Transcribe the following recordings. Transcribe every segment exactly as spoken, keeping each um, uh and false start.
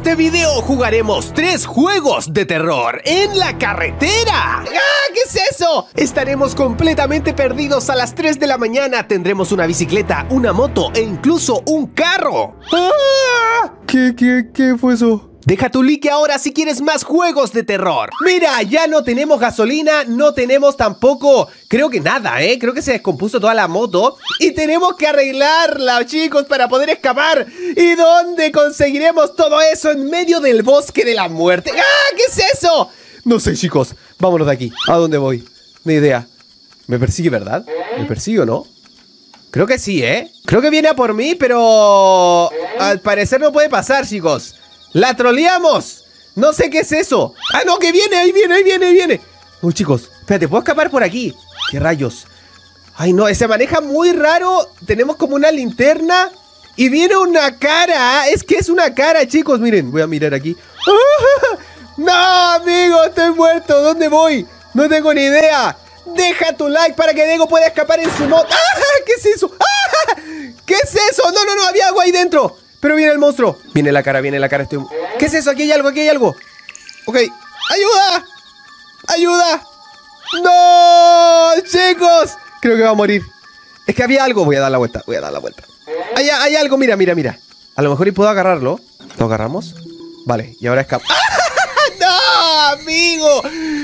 este video jugaremos tres juegos de terror en la carretera. ¡Ah! ¿Qué es eso? Estaremos completamente perdidos a las tres de la mañana. Tendremos una bicicleta, una moto e incluso un carro. ¡Ah! ¿Qué, qué, qué fue eso? Deja tu like ahora si quieres más juegos de terror. Mira, ya no tenemos gasolina, no tenemos tampoco, creo que nada, ¿eh? Creo que se descompuso toda la moto y tenemos que arreglarla, chicos, para poder escapar. ¿Y dónde conseguiremos todo eso? En medio del bosque de la muerte. ¡Ah! ¿Qué es eso? No sé, chicos. Vámonos de aquí. ¿A dónde voy? Ni idea. ¿Me persigue, verdad? ¿Me persigue o no? Creo que sí, ¿eh? Creo que viene a por mí, pero al parecer no puede pasar, chicos. ¡La troleamos! No sé qué es eso. ¡Ah, no! ¡Que viene! ¡Ahí viene! ¡Ahí viene! ¡Ahí viene! Uy, chicos, espérate, ¿puedo escapar por aquí? ¿Qué rayos? Ay, no, se maneja muy raro. Tenemos como una linterna y viene una cara. Es que es una cara, chicos, miren. Voy a mirar aquí. ¡Ah! ¡No, amigo! Estoy muerto. ¿Dónde voy? No tengo ni idea. Deja tu like para que Diego pueda escapar en su moto. ¡Ah! ¿Qué es eso? ¡Ah! ¿Qué es eso? No, no, no, había algo ahí dentro. Pero viene el monstruo. Viene la cara, viene la cara. Estoy... ¿Qué es eso? Aquí hay algo, aquí hay algo. Ok. ¡Ayuda! ¡Ayuda! ¡No! ¡Chicos! Creo que va a morir. Es que había algo. Voy a dar la vuelta, voy a dar la vuelta. Hay, hay algo, mira, mira, mira. A lo mejor y puedo agarrarlo. ¿Lo agarramos? Vale, y ahora escapa. ¡No, amigo!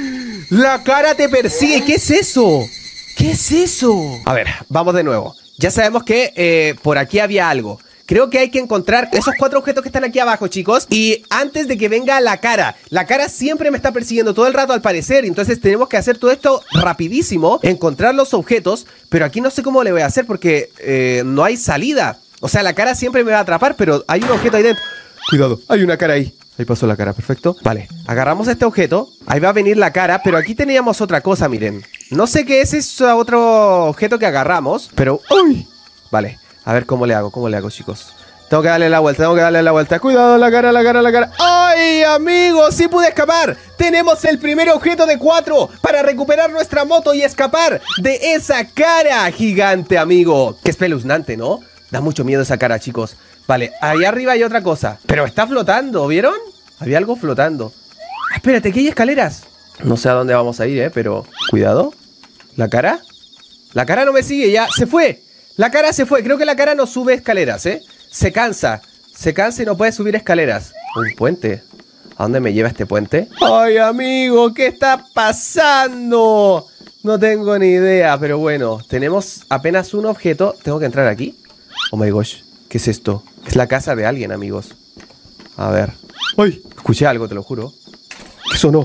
La cara te persigue. ¿Qué es eso? ¿Qué es eso? A ver, vamos de nuevo. Ya sabemos que eh, por aquí había algo. Creo que hay que encontrar esos cuatro objetos que están aquí abajo, chicos. Y antes de que venga la cara. La cara siempre me está persiguiendo todo el rato al parecer. Entonces tenemos que hacer todo esto rapidísimo. Encontrar los objetos. Pero aquí no sé cómo le voy a hacer porque eh, no hay salida. O sea, la cara siempre me va a atrapar, pero hay un objeto ahí dentro. Cuidado, hay una cara ahí. Ahí pasó la cara, perfecto. Vale, agarramos este objeto. Ahí va a venir la cara, pero aquí teníamos otra cosa, miren. No sé qué es ese otro objeto que agarramos, pero... ¡Uy! Vale. A ver cómo le hago, cómo le hago, chicos. Tengo que darle la vuelta, tengo que darle la vuelta. Cuidado, la cara, la cara, la cara. ¡Ay, amigos! ¡Sí pude escapar! Tenemos el primer objeto de cuatro para recuperar nuestra moto y escapar de esa cara gigante, amigo. Qué espeluznante, ¿no? Da mucho miedo esa cara, chicos. Vale, ahí arriba hay otra cosa. Pero está flotando, ¿vieron? Había algo flotando. Ah, espérate, aquí hay escaleras. No sé a dónde vamos a ir, ¿eh? Pero... Cuidado. ¿La cara? La cara no me sigue, ya. ¡Se fue! La cara se fue, creo que la cara no sube escaleras, ¿eh? Se cansa, se cansa y no puede subir escaleras. Un puente. ¿A dónde me lleva este puente? ¡Ay, amigo! ¿Qué está pasando? No tengo ni idea, pero bueno. Tenemos apenas un objeto. ¿Tengo que entrar aquí? Oh my gosh, ¿qué es esto? Es la casa de alguien, amigos. A ver. ¡Ay! Escuché algo, te lo juro. ¿Qué sonó?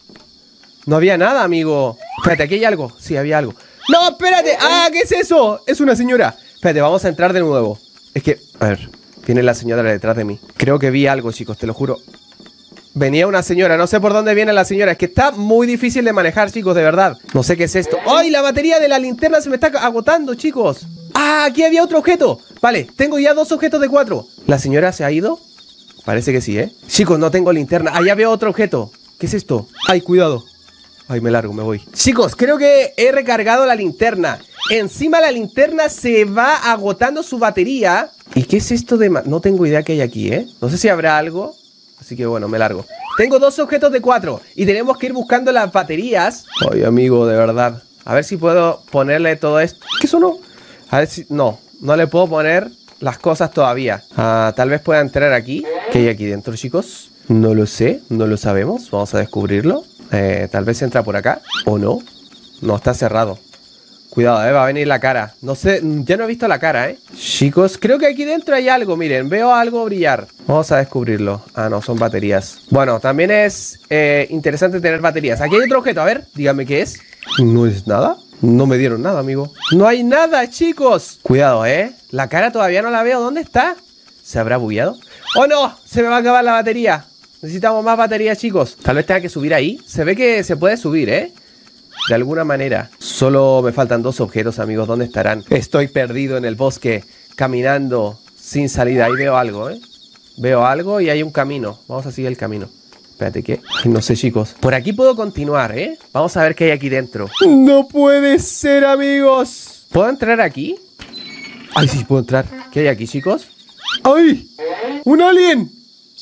No había nada, amigo. Espérate, aquí hay algo. Sí, había algo. ¡No, espérate! ¡Ah! ¿Qué es eso? Es una señora. Espérate, vamos a entrar de nuevo. Es que... A ver, viene la señora detrás de mí. Creo que vi algo, chicos, te lo juro. Venía una señora, no sé por dónde viene la señora. Es que está muy difícil de manejar, chicos, de verdad. No sé qué es esto. ¡Ay! La batería de la linterna se me está agotando, chicos. ¡Ah! Aquí había otro objeto. Vale, tengo ya dos objetos de cuatro. ¿La señora se ha ido? Parece que sí, ¿eh? Chicos, no tengo linterna. Allá veo otro objeto. ¿Qué es esto? ¡Ay, cuidado! Ay, me largo, me voy. Chicos, creo que he recargado la linterna. Encima la linterna se va agotando su batería. ¿Y qué es esto de...? No tengo idea qué hay aquí, ¿eh? No sé si habrá algo. Así que bueno, me largo. Tengo dos objetos de cuatro. Y tenemos que ir buscando las baterías. Ay, amigo, de verdad. A ver si puedo ponerle todo esto. ¿Qué sonó? A ver si... No, no le puedo poner las cosas todavía. Ah, tal vez pueda entrar aquí. ¿Qué hay aquí dentro, chicos? No lo sé, no lo sabemos. Vamos a descubrirlo. Eh, tal vez entra por acá. ¿O no? No, está cerrado. Cuidado, eh, va a venir la cara. No sé, ya no he visto la cara, eh. Chicos, creo que aquí dentro hay algo. Miren, veo algo brillar. Vamos a descubrirlo. Ah, no, son baterías. Bueno, también es eh, interesante tener baterías. Aquí hay otro objeto, a ver, dígame qué es. ¿No es nada? No me dieron nada, amigo. No hay nada, chicos. Cuidado, eh. La cara todavía no la veo. ¿Dónde está? ¿Se habrá bugueado? ¡Oh, no! Se me va a acabar la batería. Necesitamos más baterías, chicos. Tal vez tenga que subir ahí. Se ve que se puede subir, ¿eh? De alguna manera. Solo me faltan dos objetos, amigos. ¿Dónde estarán? Estoy perdido en el bosque, caminando sin salida. Ahí veo algo, ¿eh? Veo algo y hay un camino. Vamos a seguir el camino. Espérate, ¿qué? No sé, chicos. Por aquí puedo continuar, ¿eh? Vamos a ver qué hay aquí dentro. ¡No puede ser, amigos! ¿Puedo entrar aquí? ¡Ay, sí, puedo entrar! ¿Qué hay aquí, chicos? ¡Ay! ¡Un alien!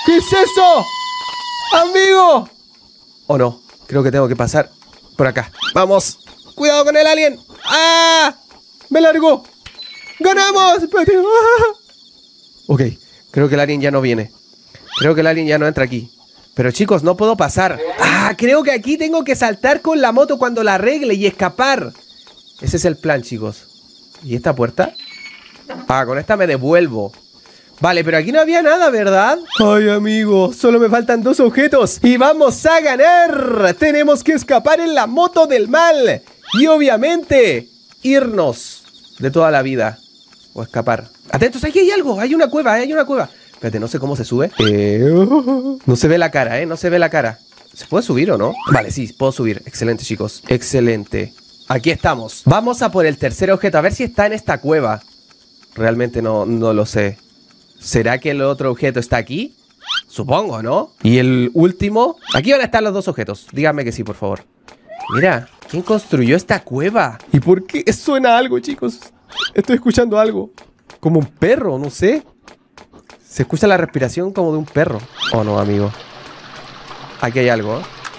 ¿Qué es eso? ¡Amigo! ¿O no? Creo que tengo que pasar por acá. ¡Vamos! ¡Cuidado con el alien! ¡Ah! ¡Me largo! ¡Ganamos! Espérate. ¡Ah! Ok, creo que el alien ya no viene. Creo que el alien ya no entra aquí. Pero chicos, no puedo pasar. ¡Ah! Creo que aquí tengo que saltar con la moto cuando la arregle y escapar. Ese es el plan, chicos. ¿Y esta puerta? Ah, con esta me devuelvo. Vale, pero aquí no había nada, ¿verdad? Ay, amigo, solo me faltan dos objetos y vamos a ganar. Tenemos que escapar en la moto del mal. Y obviamente, irnos de toda la vida. O escapar. Atentos, aquí hay algo, hay una cueva, hay una cueva. Espérate, no sé cómo se sube. Eh, no se ve la cara, ¿eh? No se ve la cara. ¿Se puede subir o no? Vale, sí, puedo subir. Excelente, chicos. Excelente. Aquí estamos. Vamos a por el tercer objeto. A ver si está en esta cueva. Realmente no, no lo sé. ¿Será que el otro objeto está aquí? Supongo, ¿no? Y el último... Aquí van a estar los dos objetos. Díganme que sí, por favor. Mira, ¿quién construyó esta cueva? ¿Y por qué suena algo, chicos? Estoy escuchando algo. Como un perro, no sé. Se escucha la respiración como de un perro. Oh, no, amigo. Aquí hay algo, ¿eh?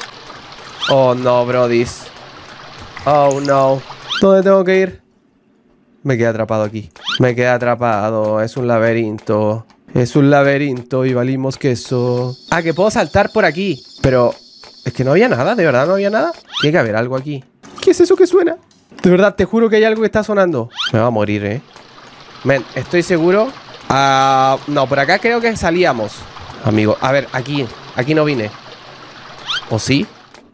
Oh, no, brodis. Oh, no. ¿Dónde tengo que ir? Me quedé atrapado aquí. Me quedé atrapado. Es un laberinto. Es un laberinto y valimos queso. Ah, que puedo saltar por aquí. Pero es que no había nada. ¿De verdad no había nada? Tiene que haber algo aquí. ¿Qué es eso que suena? De verdad, te juro que hay algo que está sonando. Me va a morir, ¿eh? Men, estoy seguro. Ah, no, por acá creo que salíamos. Amigo, a ver, aquí. Aquí no vine. ¿O sí?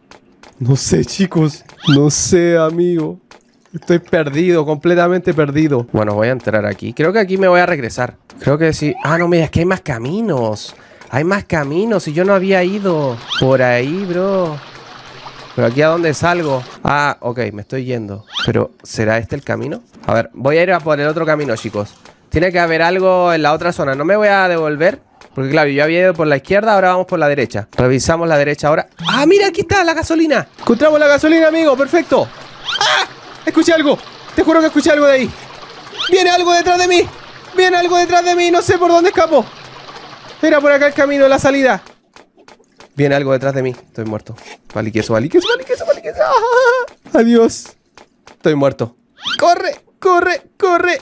No sé, chicos. No sé, amigo. Estoy perdido, completamente perdido. Bueno, voy a entrar aquí. Creo que aquí me voy a regresar. Creo que sí. Ah, no, mira, es que hay más caminos. Hay más caminos y yo no había ido por ahí, bro. Pero aquí a dónde salgo. Ah, ok, me estoy yendo. Pero, ¿será este el camino? A ver, voy a ir a por el otro camino, chicos. Tiene que haber algo en la otra zona. No me voy a devolver. Porque claro, yo había ido por la izquierda, ahora vamos por la derecha. Revisamos la derecha ahora. ¡Ah, mira! Aquí está la gasolina. Encontramos la gasolina, amigo. Perfecto. ¡Ah! Escuché algo. Te juro que escuché algo de ahí. Viene algo detrás de mí. Viene algo detrás de mí. No sé por dónde escapo. Era por acá el camino, la salida. Viene algo detrás de mí. Estoy muerto. Vale, queso, vale, queso, vale, queso, vale, queso. ¡Ah! Adiós. Estoy muerto. ¡Corre! ¡Corre! ¡Corre!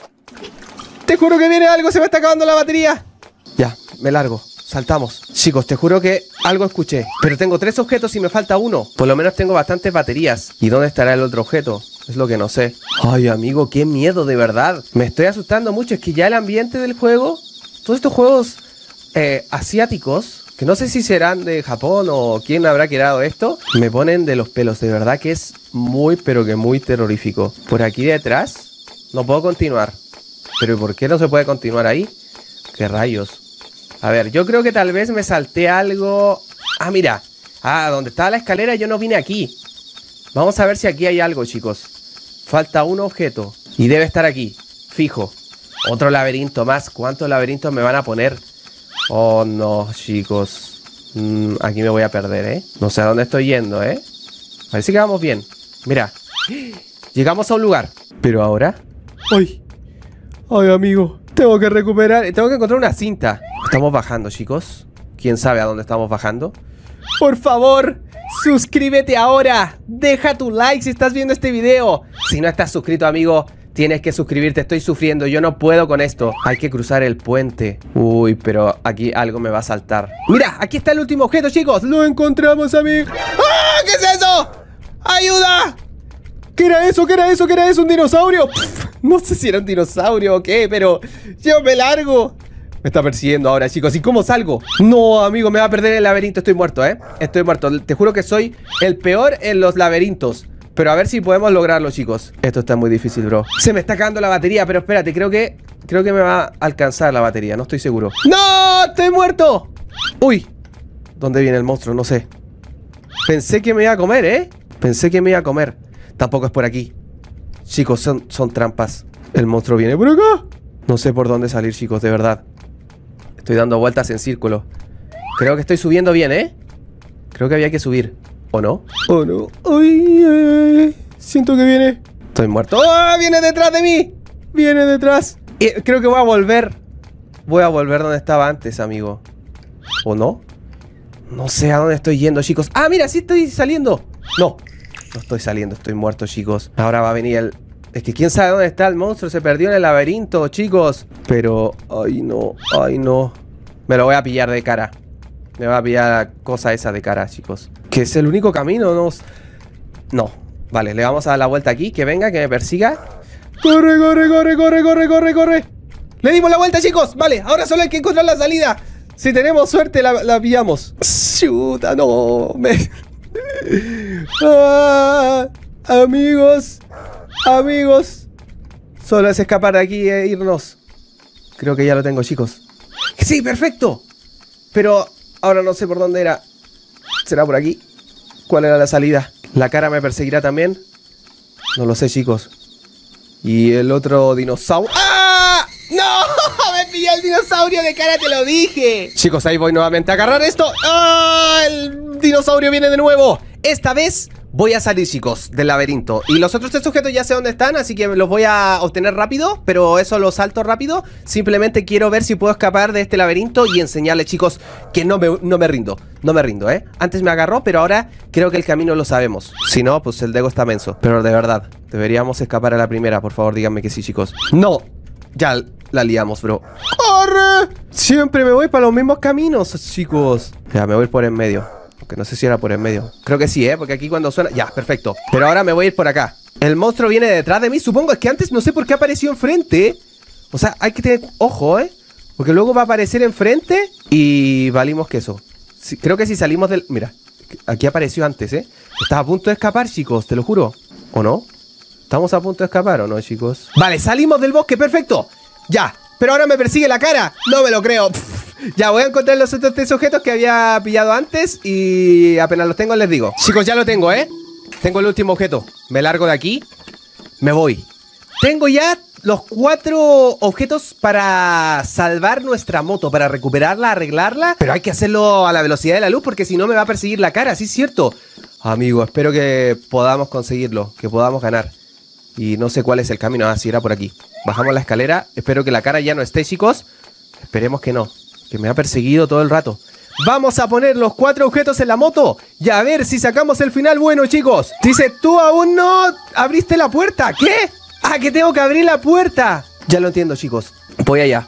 Te juro que viene algo. Se me está acabando la batería. Ya, me largo. Saltamos. Chicos, te juro que algo escuché. Pero tengo tres objetos y me falta uno. Por lo menos tengo bastantes baterías. ¿Y dónde estará el otro objeto? Es lo que no sé. Ay, amigo, qué miedo, de verdad. Me estoy asustando mucho. Es que ya el ambiente del juego... Todos estos juegos eh, asiáticos, que no sé si serán de Japón o quién habrá creado esto, me ponen de los pelos. De verdad que es muy, pero que muy terrorífico. Por aquí detrás no puedo continuar. ¿Pero por qué no se puede continuar ahí? ¿Qué rayos? A ver, yo creo que tal vez me salté algo... Ah, mira. Ah, donde estaba la escalera yo no vine aquí. Vamos a ver si aquí hay algo, chicos. Falta un objeto. Y debe estar aquí. Fijo. Otro laberinto más. ¿Cuántos laberintos me van a poner? Oh, no, chicos. Mm, aquí me voy a perder, ¿eh? No sé a dónde estoy yendo, ¿eh? Parece que vamos bien. Mira. Llegamos a un lugar. Pero ahora... ¡Ay! ¡Ay, amigo! Tengo que recuperar... Tengo que encontrar una cinta. Estamos bajando, chicos. ¿Quién sabe a dónde estamos bajando? Por favor, suscríbete ahora. Deja tu like si estás viendo este video. Si no estás suscrito, amigo, tienes que suscribirte. Estoy sufriendo, yo no puedo con esto. Hay que cruzar el puente. Uy, pero aquí algo me va a saltar. Mira, aquí está el último objeto, chicos. Lo encontramos, amigo. ¡Ah! ¿Qué es eso? ¡Ayuda! ¿Qué era eso? ¿Qué era eso? ¿Qué era eso? ¿Un dinosaurio? Pff, no sé si era un dinosaurio o qué, pero yo me largo. Me está persiguiendo ahora, chicos. ¿Y cómo salgo? No, amigo, me va a perder el laberinto. Estoy muerto, ¿eh? Estoy muerto. Te juro que soy el peor en los laberintos. Pero a ver si podemos lograrlo, chicos. Esto está muy difícil, bro. Se me está acabando la batería, pero espérate. Creo que... Creo que me va a alcanzar la batería. No estoy seguro. ¡No! ¡Estoy muerto! ¡Uy! ¿Dónde viene el monstruo? No sé. Pensé que me iba a comer, ¿eh? Pensé que me iba a comer. Tampoco es por aquí. Chicos, son, son trampas. El monstruo viene por acá. No sé por dónde salir, chicos, de verdad. Estoy dando vueltas en círculo. Creo que estoy subiendo bien, ¿eh? Creo que había que subir. ¿O no? ¿O no? ¡Ay! ay siento que viene. Estoy muerto. ¡Oh! ¡Viene detrás de mí! ¡Viene detrás! Y creo que voy a volver. Voy a volver donde estaba antes, amigo. ¿O no? No sé a dónde estoy yendo, chicos. ¡Ah, mira! ¡Sí estoy saliendo! No, no estoy saliendo, estoy muerto, chicos. Ahora va a venir el... Es que quién sabe dónde está el monstruo. Se perdió en el laberinto, chicos. Pero... Ay, no. Ay, no. Me lo voy a pillar de cara. Me va a pillar la cosa esa de cara, chicos. Que es el único camino, ¿no? No. Vale, le vamos a dar la vuelta aquí. Que venga, que me persiga. ¡Corre, corre, corre, corre, corre, corre, corre! ¡Le dimos la vuelta, chicos! Vale, ahora solo hay que encontrar la salida. Si tenemos suerte, la, la pillamos. ¡Chuta, no! Me... ah, amigos. Amigos. Solo es escapar de aquí e irnos. Creo que ya lo tengo, chicos. ¡Sí, perfecto! Pero ahora no sé por dónde era. ¿Será por aquí? ¿Cuál era la salida? ¿La cara me perseguirá también? No lo sé, chicos. Y el otro dinosaurio... ¡Ah! ¡No! ¡Me pillé el dinosaurio de cara, te lo dije! Chicos, ahí voy nuevamente a agarrar esto. ¡Ah! El dinosaurio viene de nuevo. Esta vez voy a salir, chicos, del laberinto. Y los otros tres sujetos ya sé dónde están, así que los voy a obtener rápido. Pero eso lo salto rápido. Simplemente quiero ver si puedo escapar de este laberinto y enseñarles, chicos, que no me, no me rindo. No me rindo, ¿eh? Antes me agarró, pero ahora creo que el camino lo sabemos. Si no, pues el Dego está menso. Pero de verdad, deberíamos escapar a la primera. Por favor, díganme que sí, chicos. ¡No! Ya la liamos, bro. ¡Corre! Siempre me voy para los mismos caminos, chicos. Ya, me voy por en medio. Aunque no sé si era por en medio. Creo que sí, ¿eh? Porque aquí cuando suena... Ya, perfecto. Pero ahora me voy a ir por acá. El monstruo viene detrás de mí. Supongo, es que antes no sé por qué apareció enfrente. O sea, hay que tener ojo, ¿eh? Porque luego va a aparecer enfrente y valimos queso. Sí, creo que si salimos del... Mira, aquí apareció antes, ¿eh? Estaba a punto de escapar, chicos, te lo juro. ¿O no? ¿Estamos a punto de escapar o no, chicos? Vale, salimos del bosque, perfecto. Ya, pero ahora me persigue la cara. No me lo creo. Pff. Ya, voy a encontrar los otros tres objetos que había pillado antes y apenas los tengo les digo. Chicos, ya lo tengo, ¿eh? Tengo el último objeto. Me largo de aquí. Me voy. Tengo ya los cuatro objetos para salvar nuestra moto, para recuperarla, arreglarla. Pero hay que hacerlo a la velocidad de la luz porque si no me va a perseguir la cara, sí es cierto. Amigo, espero que podamos conseguirlo, que podamos ganar. Y no sé cuál es el camino. Ah, sí, era por aquí. Bajamos la escalera. Espero que la cara ya no esté, chicos. Esperemos que no. Que me ha perseguido todo el rato. Vamos a poner los cuatro objetos en la moto y a ver si sacamos el final bueno, chicos. Dice, tú aún no abriste la puerta. ¿Qué? Ah, que tengo que abrir la puerta. Ya lo entiendo, chicos. Voy allá.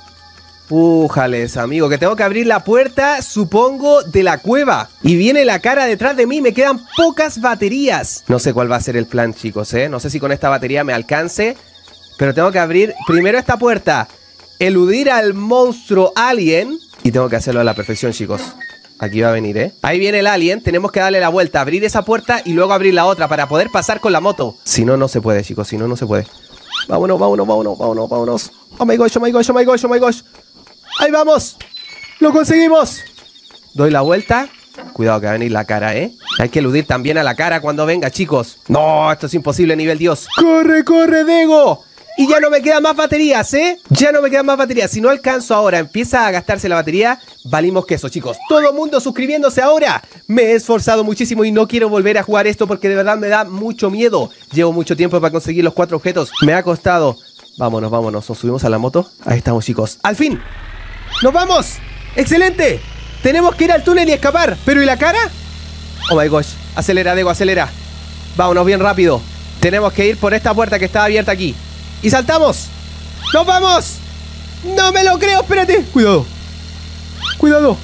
Újales, amigo, que tengo que abrir la puerta, supongo, de la cueva. Y viene la cara detrás de mí, me quedan pocas baterías. No sé cuál va a ser el plan, chicos, ¿eh? No sé si con esta batería me alcance, pero tengo que abrir primero esta puerta, eludir al monstruo alien. Y tengo que hacerlo a la perfección, chicos. Aquí va a venir, ¿eh? Ahí viene el alien, tenemos que darle la vuelta, abrir esa puerta y luego abrir la otra para poder pasar con la moto. Si no, no se puede, chicos, si no, no se puede. Vámonos, vámonos, vámonos, vámonos, vámonos. Oh my gosh, oh my gosh, oh my gosh, oh my gosh. ¡Ahí vamos! ¡Lo conseguimos! Doy la vuelta. Cuidado que va a venir la cara, ¿eh? Hay que eludir también a la cara cuando venga, chicos. No, esto es imposible, nivel Dios. ¡Corre, corre, Dego! Y ya no me quedan más baterías, ¿eh? Ya no me quedan más baterías. Si no alcanzo ahora, empieza a gastarse la batería, valimos queso, chicos. Todo el mundo suscribiéndose ahora. Me he esforzado muchísimo y no quiero volver a jugar esto porque de verdad me da mucho miedo. Llevo mucho tiempo para conseguir los cuatro objetos. Me ha costado. Vámonos, vámonos. Nos subimos a la moto. Ahí estamos, chicos. ¡Al fin! ¡Nos vamos! ¡Excelente! Tenemos que ir al túnel y escapar. ¿Pero y la cara? Oh my gosh. Acelera, Dego, acelera. Vámonos bien rápido. Tenemos que ir por esta puerta que está abierta aquí. ¡Y saltamos! ¡Nos vamos! ¡No me lo creo! ¡Espérate! ¡Cuidado! ¡Cuidado!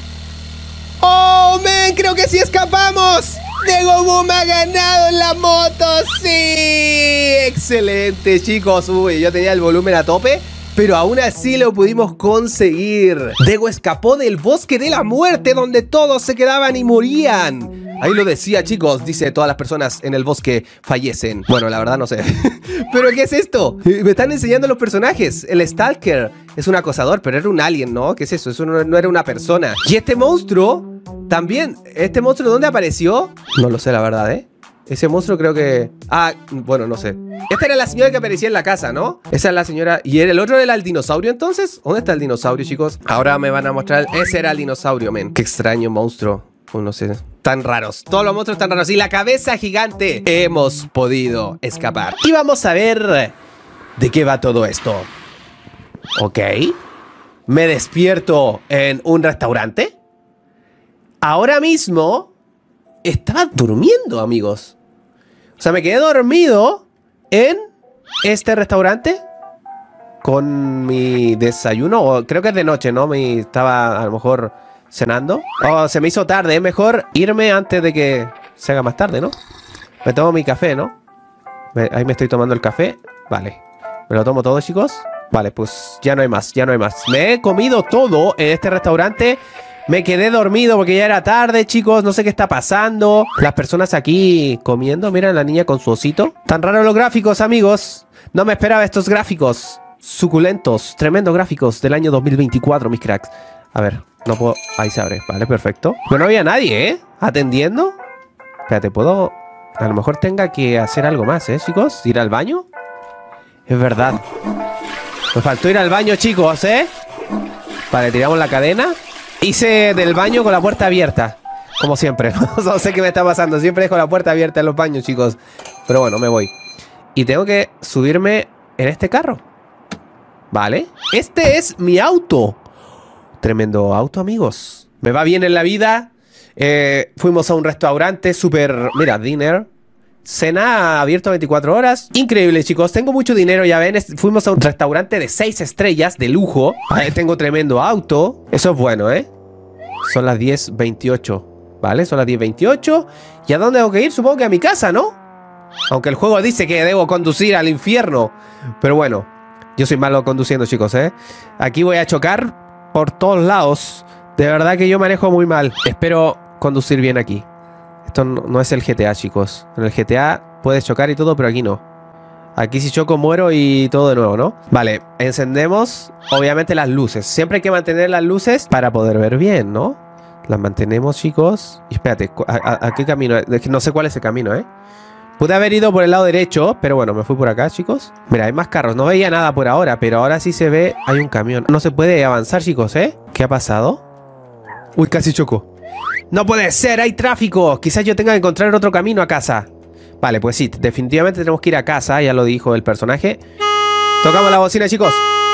¡Oh, man! ¡Creo que sí escapamos! ¡Dego Boom ha ganado en la moto! ¡Sí! ¡Excelente, chicos! Uy, yo tenía el volumen a tope, pero aún así lo pudimos conseguir. Dego escapó del bosque de la muerte, donde todos se quedaban y morían. Ahí lo decía, chicos, dice, todas las personas en el bosque fallecen. Bueno, la verdad no sé. ¿Pero qué es esto? Me están enseñando los personajes. El Stalker es un acosador, pero era un alien, ¿no? ¿Qué es eso? Eso no, no era una persona. Y este monstruo, también, ¿este monstruo dónde apareció? No lo sé, la verdad, ¿eh? Ese monstruo creo que... Ah, bueno, no sé. Esta era la señora que aparecía en la casa, ¿no? Esa es la señora... ¿Y el otro era el dinosaurio entonces? ¿Dónde está el dinosaurio, chicos? Ahora me van a mostrar... Ese era el dinosaurio, men. Qué extraño monstruo. Oh, no sé... Tan raros, todos los monstruos tan raros. Y la cabeza gigante. Hemos podido escapar. Y vamos a ver de qué va todo esto. Ok. Me despierto en un restaurante. ahora mismo estaba durmiendo, amigos. O sea, me quedé dormido en este restaurante con mi desayuno. O creo que es de noche, ¿no? Me estaba a lo mejor cenando. Oh, se me hizo tarde. Es mejor irme antes de que se haga más tarde, ¿no? Me tomo mi café, ¿no? Me, ahí me estoy tomando el café. Vale. ¿Me lo tomo todo, chicos? Vale, pues ya no hay más, ya no hay más. Me he comido todo en este restaurante. Me quedé dormido porque ya era tarde, chicos. No sé qué está pasando. Las personas aquí comiendo. Miren la niña con su osito. Tan raros los gráficos, amigos. No me esperaba estos gráficos. Suculentos, tremendos gráficos del año dos mil veinticuatro, mis cracks. A ver, no puedo... Ahí se abre, vale, perfecto. Pero no había nadie, ¿eh? Atendiendo. Espérate, ¿puedo...? A lo mejor tenga que hacer algo más, ¿eh, chicos? ¿Ir al baño? Es verdad. Me faltó ir al baño, chicos, ¿eh? Vale, tiramos la cadena. Hice del baño con la puerta abierta. Como siempre. No sé qué me está pasando. Siempre dejo la puerta abierta en los baños, chicos. Pero bueno, me voy. Y tengo que subirme en este carro. Vale. Este es mi auto. Tremendo auto, amigos. Me va bien en la vida. Eh, fuimos a un restaurante súper... Mira, dinner. Cena abierto veinticuatro horas. Increíble, chicos. Tengo mucho dinero, ya ven. Fuimos a un restaurante de seis estrellas de lujo. Ahí tengo tremendo auto. Eso es bueno, ¿eh? Son las diez veintiocho. Vale, son las diez veintiocho. ¿Y a dónde tengo que ir? Supongo que a mi casa, ¿no? Aunque el juego dice que debo conducir al infierno. Pero bueno, yo soy malo conduciendo, chicos, ¿eh? Aquí voy a chocar por todos lados. De verdad que yo manejo muy mal. Espero conducir bien aquí. Esto no, no es el G T A, chicos. En el G T A puedes chocar y todo, pero aquí no. Aquí si choco muero y todo de nuevo, ¿no? Vale, encendemos obviamente las luces. Siempre hay que mantener las luces para poder ver bien, ¿no? Las mantenemos, chicos. Y espérate, ¿a, a, a qué camino? Es que no sé cuál es el camino, ¿eh? Pude haber ido por el lado derecho, pero bueno, me fui por acá, chicos. Mira, hay más carros. No veía nada por ahora, pero ahora sí se ve. Hay un camión. No se puede avanzar, chicos, ¿eh? ¿Qué ha pasado? Uy, casi choco. ¡No puede ser! ¡Hay tráfico! Quizás yo tenga que encontrar otro camino a casa. Vale, pues sí, definitivamente tenemos que ir a casa. Ya lo dijo el personaje. Tocamos la bocina, chicos.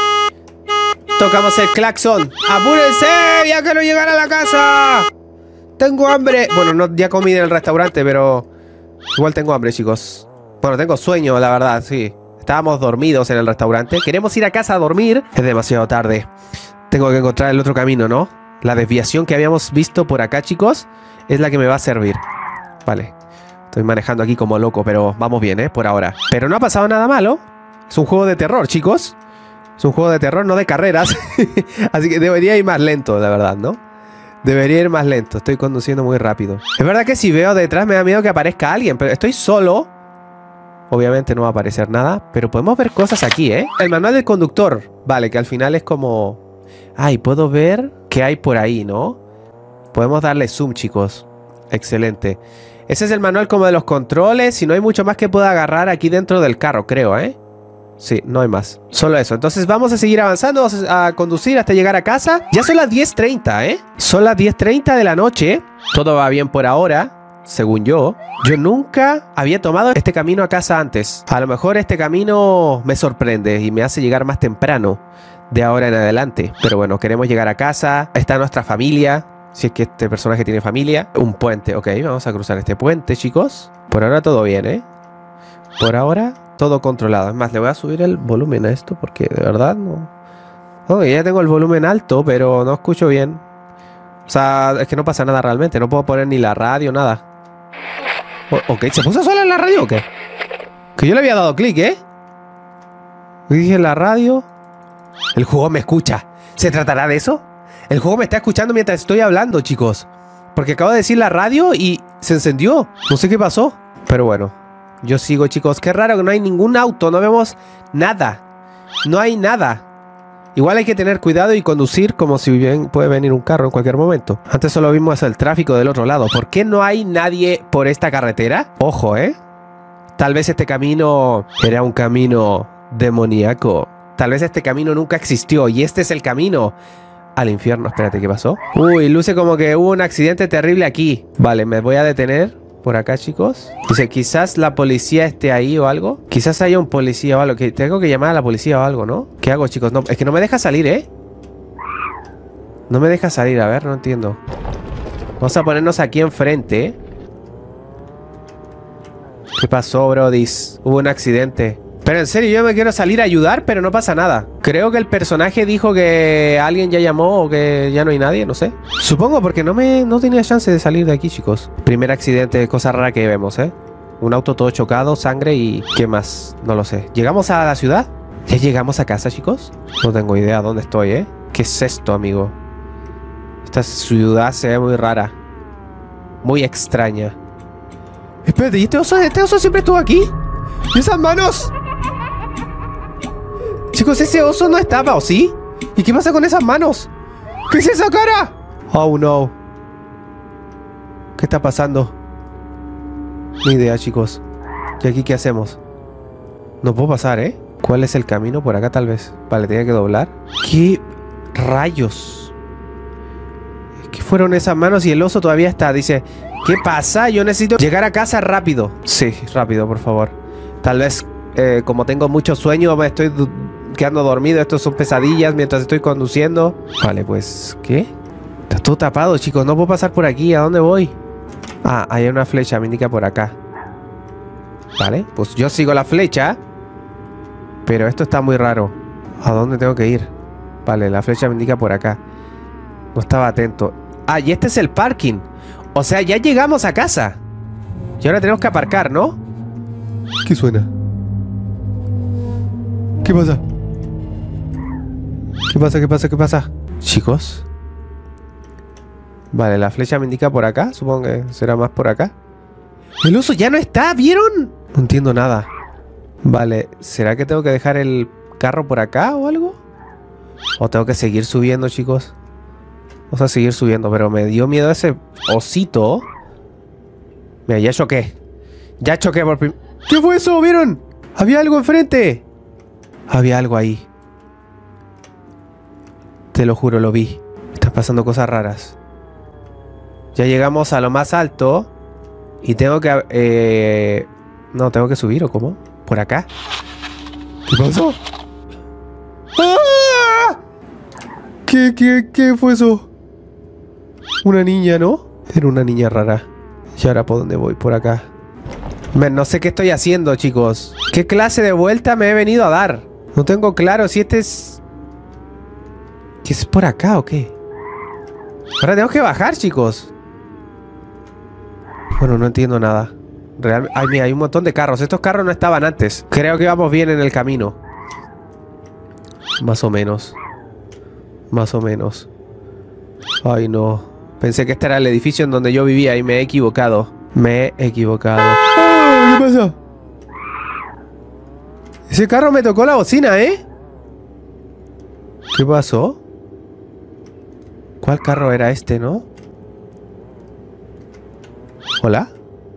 Tocamos el claxon. ¡Apúrense! ¡Ya quiero llegar a la casa! ¡Tengo hambre! Bueno, no, ya comí en el restaurante, pero... igual tengo hambre, chicos. Bueno, tengo sueño, la verdad, sí. Estábamos dormidos en el restaurante. Queremos ir a casa a dormir. Es demasiado tarde. Tengo que encontrar el otro camino, ¿no? La desviación que habíamos visto por acá, chicos, es la que me va a servir. Vale. Estoy manejando aquí como loco, pero vamos bien, ¿eh? Por ahora. Pero no ha pasado nada malo. Es un juego de terror, chicos. Es un juego de terror, no de carreras. Así que debería ir más lento, la verdad, ¿no? Debería ir más lento. Estoy conduciendo muy rápido. Es verdad que si veo detrás me da miedo que aparezca alguien, pero estoy solo. Obviamente no va a aparecer nada, pero podemos ver cosas aquí, ¿eh? El manual del conductor. Vale, que al final es como... ay, puedo ver qué hay por ahí, ¿no? Podemos darle zoom, chicos. Excelente. Ese es el manual como de los controles. Y no hay mucho más que pueda agarrar aquí dentro del carro, creo, ¿eh? Sí, no hay más. Solo eso. Entonces vamos a seguir avanzando. Vamos a conducir hasta llegar a casa. Ya son las diez treinta, ¿eh? Son las diez treinta de la noche. Todo va bien por ahora, según yo. Yo nunca había tomado este camino a casa antes. A lo mejor este camino me sorprende y me hace llegar más temprano de ahora en adelante. Pero bueno, queremos llegar a casa. Está nuestra familia. Si es que este personaje tiene familia. Un puente. Ok, vamos a cruzar este puente, chicos. Por ahora todo bien, ¿eh? Por ahora todo controlado. Es más, le voy a subir el volumen a esto porque de verdad no... oh, ya tengo el volumen alto, pero no escucho bien. O sea, es que no pasa nada realmente. No puedo poner ni la radio, nada. O ok, ¿se puso sola en la radio o qué? Que yo le había dado clic, ¿eh? Y dije la radio... el juego me escucha. ¿Se tratará de eso? El juego me está escuchando mientras estoy hablando, chicos. Porque acabo de decir la radio y se encendió. No sé qué pasó. Pero bueno, yo sigo, chicos. Qué raro que no hay ningún auto. No vemos nada. No hay nada. Igual hay que tener cuidado y conducir como si bien puede venir un carro en cualquier momento. Antes solo vimos el tráfico del otro lado. ¿Por qué no hay nadie por esta carretera? Ojo, ¿eh? Tal vez este camino era un camino demoníaco. Tal vez este camino nunca existió y este es el camino al infierno. Espérate, ¿qué pasó? Uy, luce como que hubo un accidente terrible aquí. Vale, me voy a detener por acá, chicos. Dice, quizás la policía esté ahí o algo. Quizás haya un policía o algo. Que tengo que llamar a la policía o algo, ¿no? ¿Qué hago, chicos? No, es que no me deja salir, ¿eh? No me deja salir, a ver, no entiendo. Vamos a ponernos aquí enfrente. ¿Qué pasó, brodis? Hubo un accidente. Pero en serio, yo me quiero salir a ayudar, pero no pasa nada. Creo que el personaje dijo que alguien ya llamó o que ya no hay nadie, no sé. Supongo porque no me no tenía chance de salir de aquí, chicos. Primer accidente, cosa rara que vemos, ¿eh? Un auto todo chocado, sangre y... ¿qué más? No lo sé. ¿Llegamos a la ciudad? ¿Ya llegamos a casa, chicos? No tengo idea dónde estoy, ¿eh? ¿Qué es esto, amigo? Esta ciudad se ve muy rara. Muy extraña. Espérate, ¿y este oso, este oso siempre estuvo aquí? ¿Y esas manos? Chicos, ese oso no estaba, ¿o sí? ¿Y qué pasa con esas manos? ¿Qué es esa cara? Oh, no. ¿Qué está pasando? Ni idea, chicos. ¿Y aquí qué hacemos? No puedo pasar, ¿eh? ¿Cuál es el camino? Por acá, tal vez. Vale, tenía que doblar. ¿Qué rayos? ¿Qué fueron esas manos? Y el oso todavía está. Dice, ¿qué pasa? Yo necesito llegar a casa rápido. Sí, rápido, por favor. Tal vez, eh, como tengo mucho sueño, me estoy quedando dormido. Estos son pesadillas mientras estoy conduciendo. Vale, pues, ¿qué? Está todo tapado, chicos. No puedo pasar por aquí. ¿A dónde voy? Ah, hay una flecha. Me indica por acá. Vale, pues yo sigo la flecha. Pero esto está muy raro. ¿A dónde tengo que ir? Vale, la flecha me indica por acá. No estaba atento. Ah, y este es el parking. O sea, ya llegamos a casa. Y ahora tenemos que aparcar, ¿no? ¿Qué suena? ¿Qué pasa? ¿Qué pasa? ¿Qué pasa? ¿Qué pasa? Chicos. Vale, la flecha me indica por acá. Supongo que será más por acá. El oso ya no está, ¿vieron? No entiendo nada. Vale, ¿será que tengo que dejar el carro por acá o algo? ¿O tengo que seguir subiendo, chicos? Vamos a seguir subiendo, pero me dio miedo ese osito. Mira, ya choqué. Ya choqué por prim... ¿Qué fue eso? ¿Vieron? Había algo enfrente. Había algo ahí. Te lo juro, lo vi. Están pasando cosas raras. Ya llegamos a lo más alto. Y tengo que... Eh... No, tengo que subir, ¿o cómo? ¿Por acá? ¿Qué pasó? ¡Ah! ¿Qué, qué, qué fue eso? Una niña, ¿no? Era una niña rara. ¿Y ahora por dónde voy? Por acá. Man, no sé qué estoy haciendo, chicos. ¿Qué clase de vuelta me he venido a dar? No tengo claro si este es... ¿Qué es por acá o qué? Ahora tengo que bajar, chicos. Bueno, no entiendo nada. Real... Ay, mira, hay un montón de carros. Estos carros no estaban antes. Creo que vamos bien en el camino. Más o menos. Más o menos. Ay, no. Pensé que este era el edificio en donde yo vivía y me he equivocado. Me he equivocado. ¡Ah! ¿Qué pasa? Ese carro me tocó la bocina, ¿eh? ¿Qué pasó? ¿Cuál carro era este, no? ¿Hola?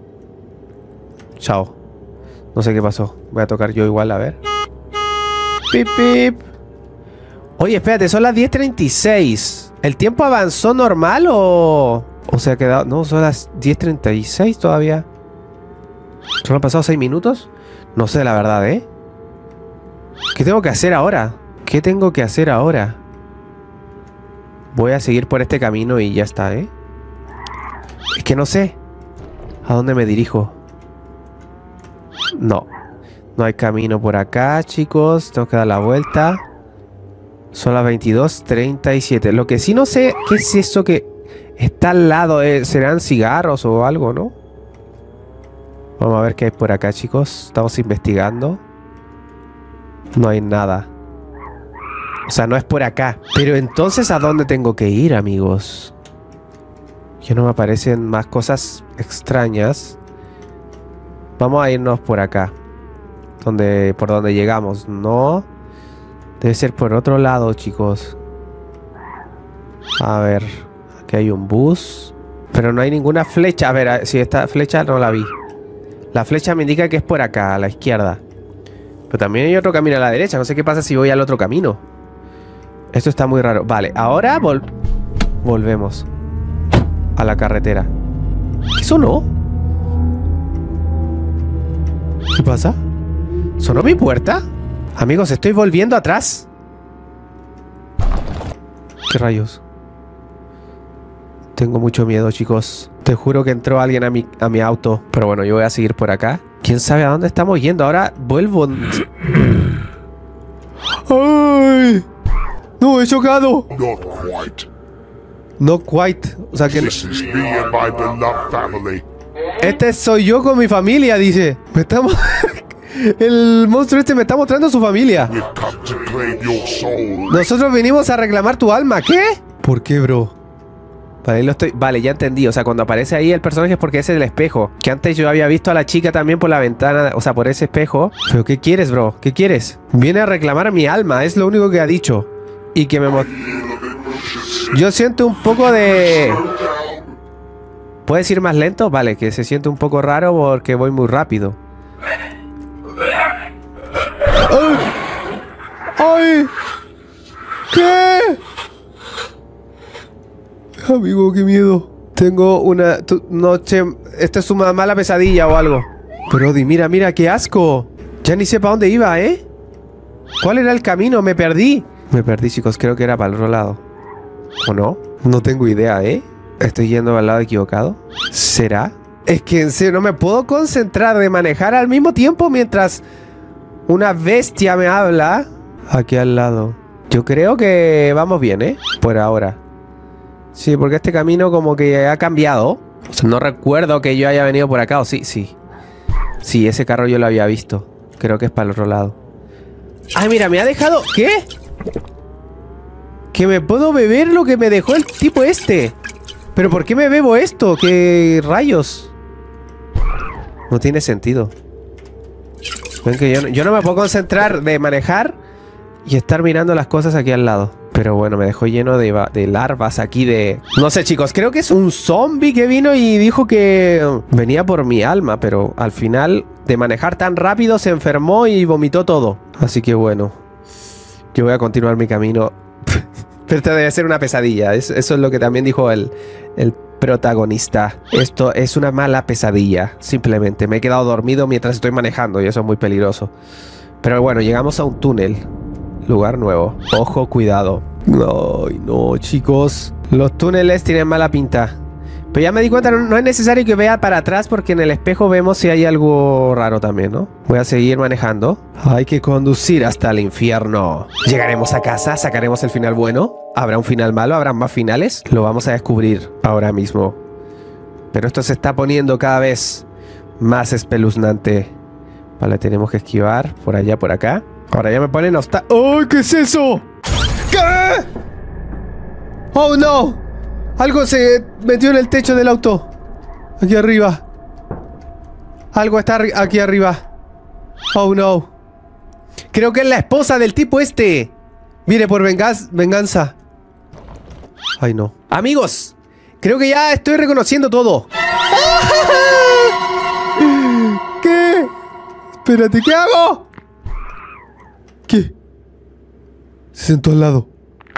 Chao. No sé qué pasó. Voy a tocar yo igual, a ver. Pip, pip. Oye, espérate, son las diez treinta y seis. ¿El tiempo avanzó normal o...? O se ha quedado... No, son las diez treinta y seis todavía. ¿Solo han pasado seis minutos? No sé, la verdad, ¿eh? ¿Qué tengo que hacer ahora? ¿Qué tengo que hacer ahora? Voy a seguir por este camino y ya está, ¿eh? Es que no sé a dónde me dirijo. No. No hay camino por acá, chicos. Tengo que dar la vuelta. Son las veintidós treinta y siete. Lo que sí no sé, ¿qué es eso que está al lado? Eh, ¿Serán cigarros o algo, no? Vamos a ver qué hay por acá, chicos. Estamos investigando. No hay nada. O sea, no es por acá. Pero entonces, ¿a dónde tengo que ir, amigos? Que no me aparecen más cosas extrañas. Vamos a irnos por acá. Donde, por donde llegamos. No. Debe ser por otro lado, chicos. A ver. Aquí hay un bus. Pero no hay ninguna flecha. A ver, si esta flecha no la vi. La flecha me indica que es por acá, a la izquierda. Pero también hay otro camino a la derecha. No sé qué pasa si voy al otro camino. Esto está muy raro. Vale, ahora vol volvemos a la carretera. ¿Qué sonó? ¿Qué pasa? ¿Sonó mi puerta? Amigos, estoy volviendo atrás. ¿Qué rayos? Tengo mucho miedo, chicos. Te juro que entró alguien a mi, a mi auto. Pero bueno, yo voy a seguir por acá. ¿Quién sabe a dónde estamos yendo? Ahora vuelvo... ¡Ay! ¡No, he chocado! Not quite. No quite. O sea que... This is me and my beloved family. Este soy yo con mi familia, dice. Me estamos... El monstruo este me está mostrando su familia. We've come to claim your soul. Nosotros venimos a reclamar tu alma. ¿Qué? ¿Por qué, bro? Vale, lo estoy... vale, ya entendí. O sea, cuando aparece ahí el personaje es porque ese es el espejo. Que antes yo había visto a la chica también por la ventana. O sea, por ese espejo. ¿Pero qué quieres, bro? ¿Qué quieres? Viene a reclamar mi alma. Es lo único que ha dicho. Y que me... mo- Yo siento un poco de... ¿Puedes ir más lento? Vale, que se siente un poco raro porque voy muy rápido. ¡Ay! ¡Ay! ¿Qué? Amigo, qué miedo. Tengo una tu- noche... Esta es una mala pesadilla o algo. Brody, mira, mira, qué asco. Ya ni sé para dónde iba, ¿eh? ¿Cuál era el camino? Me perdí. Me perdí, chicos. Creo que era para el otro lado. ¿O no? No tengo idea, ¿eh? ¿Estoy yendo al lado equivocado? ¿Será? Es que en serio no me puedo concentrar de manejar al mismo tiempo mientras una bestia me habla aquí al lado. Yo creo que vamos bien, ¿eh? Por ahora. Sí, porque este camino como que ha cambiado. O sea, no recuerdo que yo haya venido por acá. O sí, sí. Sí, ese carro yo lo había visto. Creo que es para el otro lado. Ay, mira, me ha dejado... ¿Qué? Que me puedo beber lo que me dejó el tipo este. ¿Pero por qué me bebo esto? ¿Qué rayos? No tiene sentido. Ven que yo, no- yo no me puedo concentrar de manejar y estar mirando las cosas aquí al lado. Pero bueno, me dejó lleno de, va- de larvas aquí de... No sé, chicos, creo que es un zombie que vino y dijo que venía por mi alma. Pero al final, de manejar tan rápido, se enfermó y vomitó todo. Así que bueno, yo voy a continuar mi camino. Pero esta debe ser una pesadilla. Es- eso es lo que también dijo el, el protagonista. Esto es una mala pesadilla. Simplemente me he quedado dormido mientras estoy manejando y eso es muy peligroso. Pero bueno, llegamos a un túnel. Lugar nuevo. Ojo, cuidado. Ay, no, chicos. Los túneles tienen mala pinta. Pero ya me di cuenta, no, no es necesario que vea para atrás porque en el espejo vemos si hay algo raro también, ¿no? Voy a seguir manejando. Hay que conducir hasta el infierno. Llegaremos a casa, sacaremos el final bueno. ¿Habrá un final malo? ¿Habrá más finales? Lo vamos a descubrir ahora mismo. Pero esto se está poniendo cada vez más espeluznante. Vale, tenemos que esquivar por allá, por acá. Ahora ya me ponen hasta... ¡Ay, qué es eso! ¿Qué? ¡Oh, no! Algo se metió en el techo del auto. Aquí arriba. Algo está arri- aquí arriba. Oh, no. Creo que es la esposa del tipo este. Viene por venganza. venganza. Ay, no. Amigos, creo que ya estoy reconociendo todo. ¿Qué? Espérate, ¿qué hago? ¿Qué? Se sentó al lado.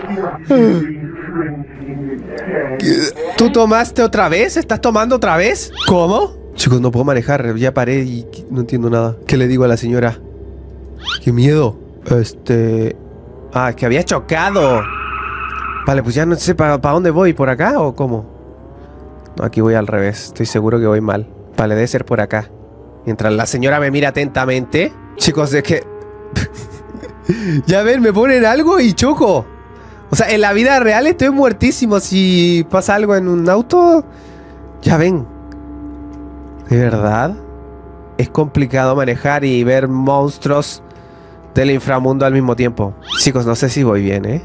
¿Tú tomaste otra vez? ¿Estás tomando otra vez? ¿Cómo? Chicos, no puedo manejar. Ya paré y no entiendo nada. ¿Qué le digo a la señora? ¡Qué miedo! Este... Ah, es que había chocado. Vale, pues ya no sé para pa dónde voy. ¿Por acá o cómo? No, aquí voy al revés. Estoy seguro que voy mal. Vale, debe ser por acá. Mientras la señora me mira atentamente. Chicos, es que... Ya ven, me ponen algo y choco. O sea, en la vida real estoy muertísimo. Si pasa algo en un auto... Ya ven. ¿De verdad? Es complicado manejar y ver monstruos del inframundo al mismo tiempo. Chicos, no sé si voy bien, ¿eh?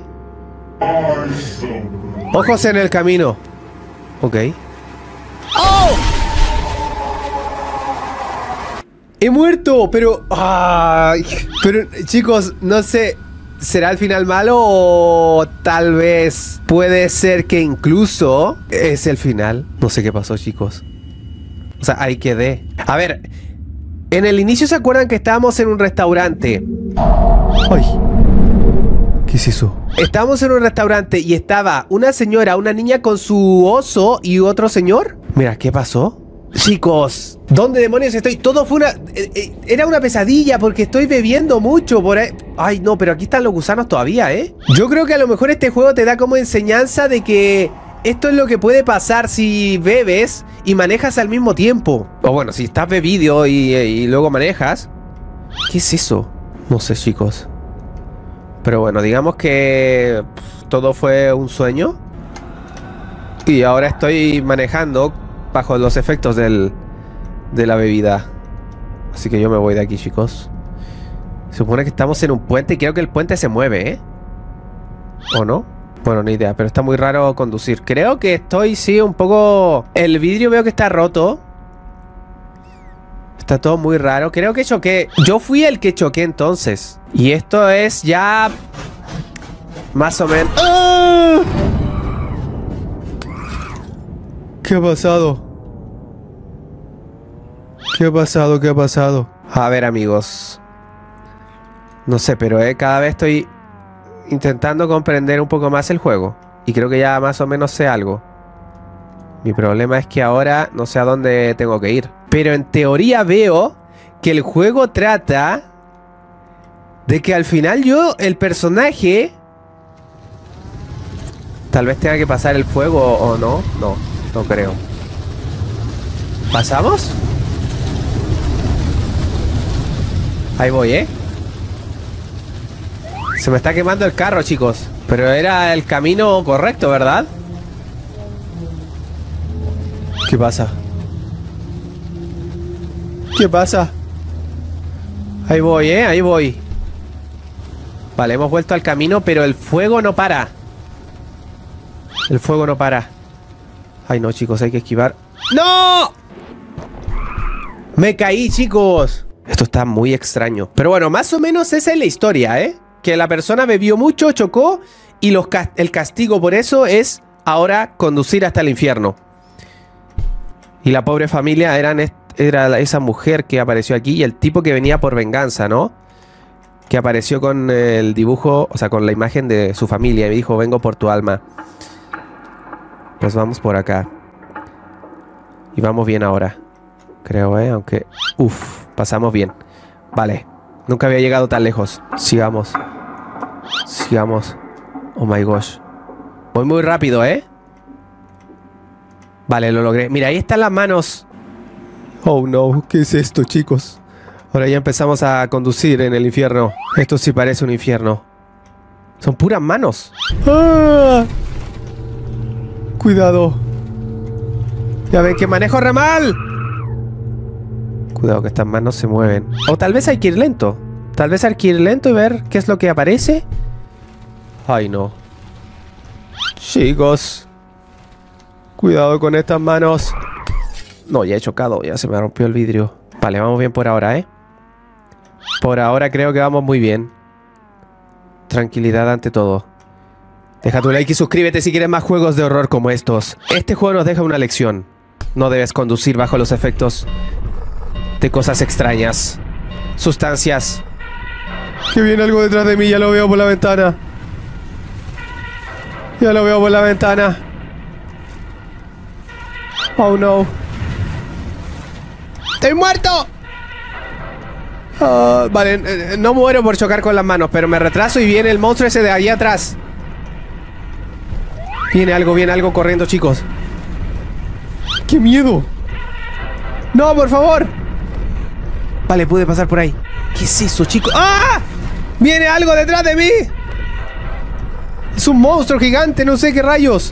Ojos en el camino. Ok. ¡Oh! He muerto, pero... Ay, pero, chicos, no sé... ¿Será el final malo o tal vez puede ser que incluso es el final? No sé qué pasó, chicos. O sea, ahí quedé. A ver, en el inicio se acuerdan que estábamos en un restaurante. Ay, ¿qué es eso? Estábamos en un restaurante y estaba una señora, una niña con su oso y otro señor. Mira, ¿qué pasó? Chicos, ¿dónde demonios estoy? Todo fue una... Eh, eh, era una pesadilla porque estoy bebiendo mucho por ahí. Ay, no, pero aquí están los gusanos todavía, ¿eh? Yo creo que a lo mejor este juego te da como enseñanza de que esto es lo que puede pasar si bebes y manejas al mismo tiempo. O bueno, si estás bebido y, y luego manejas. ¿Qué es eso? No sé, chicos. Pero bueno, digamos que pff, todo fue un sueño. Y ahora estoy manejando bajo los efectos del, de la bebida. Así que yo me voy de aquí, chicos. Se supone que estamos en un puente y creo que el puente se mueve, ¿eh? ¿O no? Bueno, ni idea, pero está muy raro conducir. Creo que estoy, sí, un poco... El vidrio veo que está roto. Está todo muy raro. Creo que choqué. Yo fui el que choqué entonces. Y esto es ya... Más o menos... ¡Ah! ¿Qué ha pasado? ¿Qué ha pasado? ¿Qué ha pasado? A ver, amigos. No sé, pero eh, cada vez estoy intentando comprender un poco más el juego. Y creo que ya más o menos sé algo. Mi problema es que ahora no sé a dónde tengo que ir. Pero en teoría veo que el juego trata de que al final yo, el personaje... Tal vez tenga que pasar el fuego o no. No, no creo. ¿Pasamos? Ahí voy, ¿eh? Se me está quemando el carro, chicos. Pero era el camino correcto, ¿verdad? ¿Qué pasa? ¿Qué pasa? Ahí voy, ¿eh? Ahí voy. Vale, hemos vuelto al camino, pero el fuego no para. El fuego no para. Ay, no, chicos, hay que esquivar. ¡No! Me caí, chicos. Esto está muy extraño. Pero bueno, más o menos esa es la historia, ¿eh? Que la persona bebió mucho, chocó, y los ca- el castigo por eso es ahora conducir hasta el infierno. Y la pobre familia eran est- era esa mujer que apareció aquí y el tipo que venía por venganza, ¿no? Que apareció con el dibujo, o sea, con la imagen de su familia y me dijo, vengo por tu alma. Pues vamos por acá. Y vamos bien ahora. Creo, ¿eh? Aunque... Uf, pasamos bien. Vale. Nunca había llegado tan lejos. Sigamos. Sigamos. Oh my gosh. Voy muy rápido, ¿eh? Vale, lo logré. Mira, ahí están las manos. Oh no, ¿qué es esto, chicos? Ahora ya empezamos a conducir en el infierno. Esto sí parece un infierno. Son puras manos. ¡Ah! Cuidado. Ya ven que manejo re mal. Cuidado que estas manos se mueven. O tal vez hay que ir lento. Tal vez hay que ir lento y ver qué es lo que aparece. Ay, no. Chicos. Cuidado con estas manos. No, ya he chocado. Ya se me rompió el vidrio. Vale, vamos bien por ahora, ¿eh? Por ahora creo que vamos muy bien. Tranquilidad ante todo. Deja tu like y suscríbete si quieres más juegos de horror como estos. Este juego nos deja una lección. No debes conducir bajo los efectos de cosas extrañas. Sustancias. Que viene algo detrás de mí, ya lo veo por la ventana. Ya lo veo por la ventana. Oh no. ¡Estoy muerto! Uh, vale, eh, no muero por chocar con las manos, pero me retraso y viene el monstruo ese de allí atrás. Viene algo, viene algo corriendo, chicos. ¡Qué miedo! ¡No, por favor! Vale, pude pasar por ahí. ¿Qué es eso, chicos? ¡Ah! ¡Viene algo detrás de mí! Es un monstruo gigante, no sé qué rayos.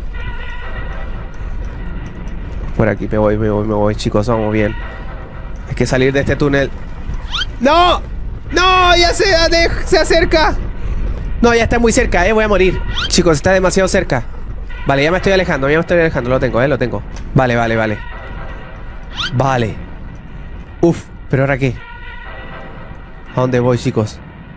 Por aquí me voy, me voy, me voy, chicos, vamos bien. Hay que salir de este túnel. ¡No! ¡No! ¡Ya se, se acerca! No, ya está muy cerca, eh, voy a morir. Chicos, está demasiado cerca. Vale, ya me estoy alejando, ya me estoy alejando. Lo tengo, eh, lo tengo. Vale, vale, vale. Vale. Uf, ¿pero ahora qué? ¿A dónde voy, chicos?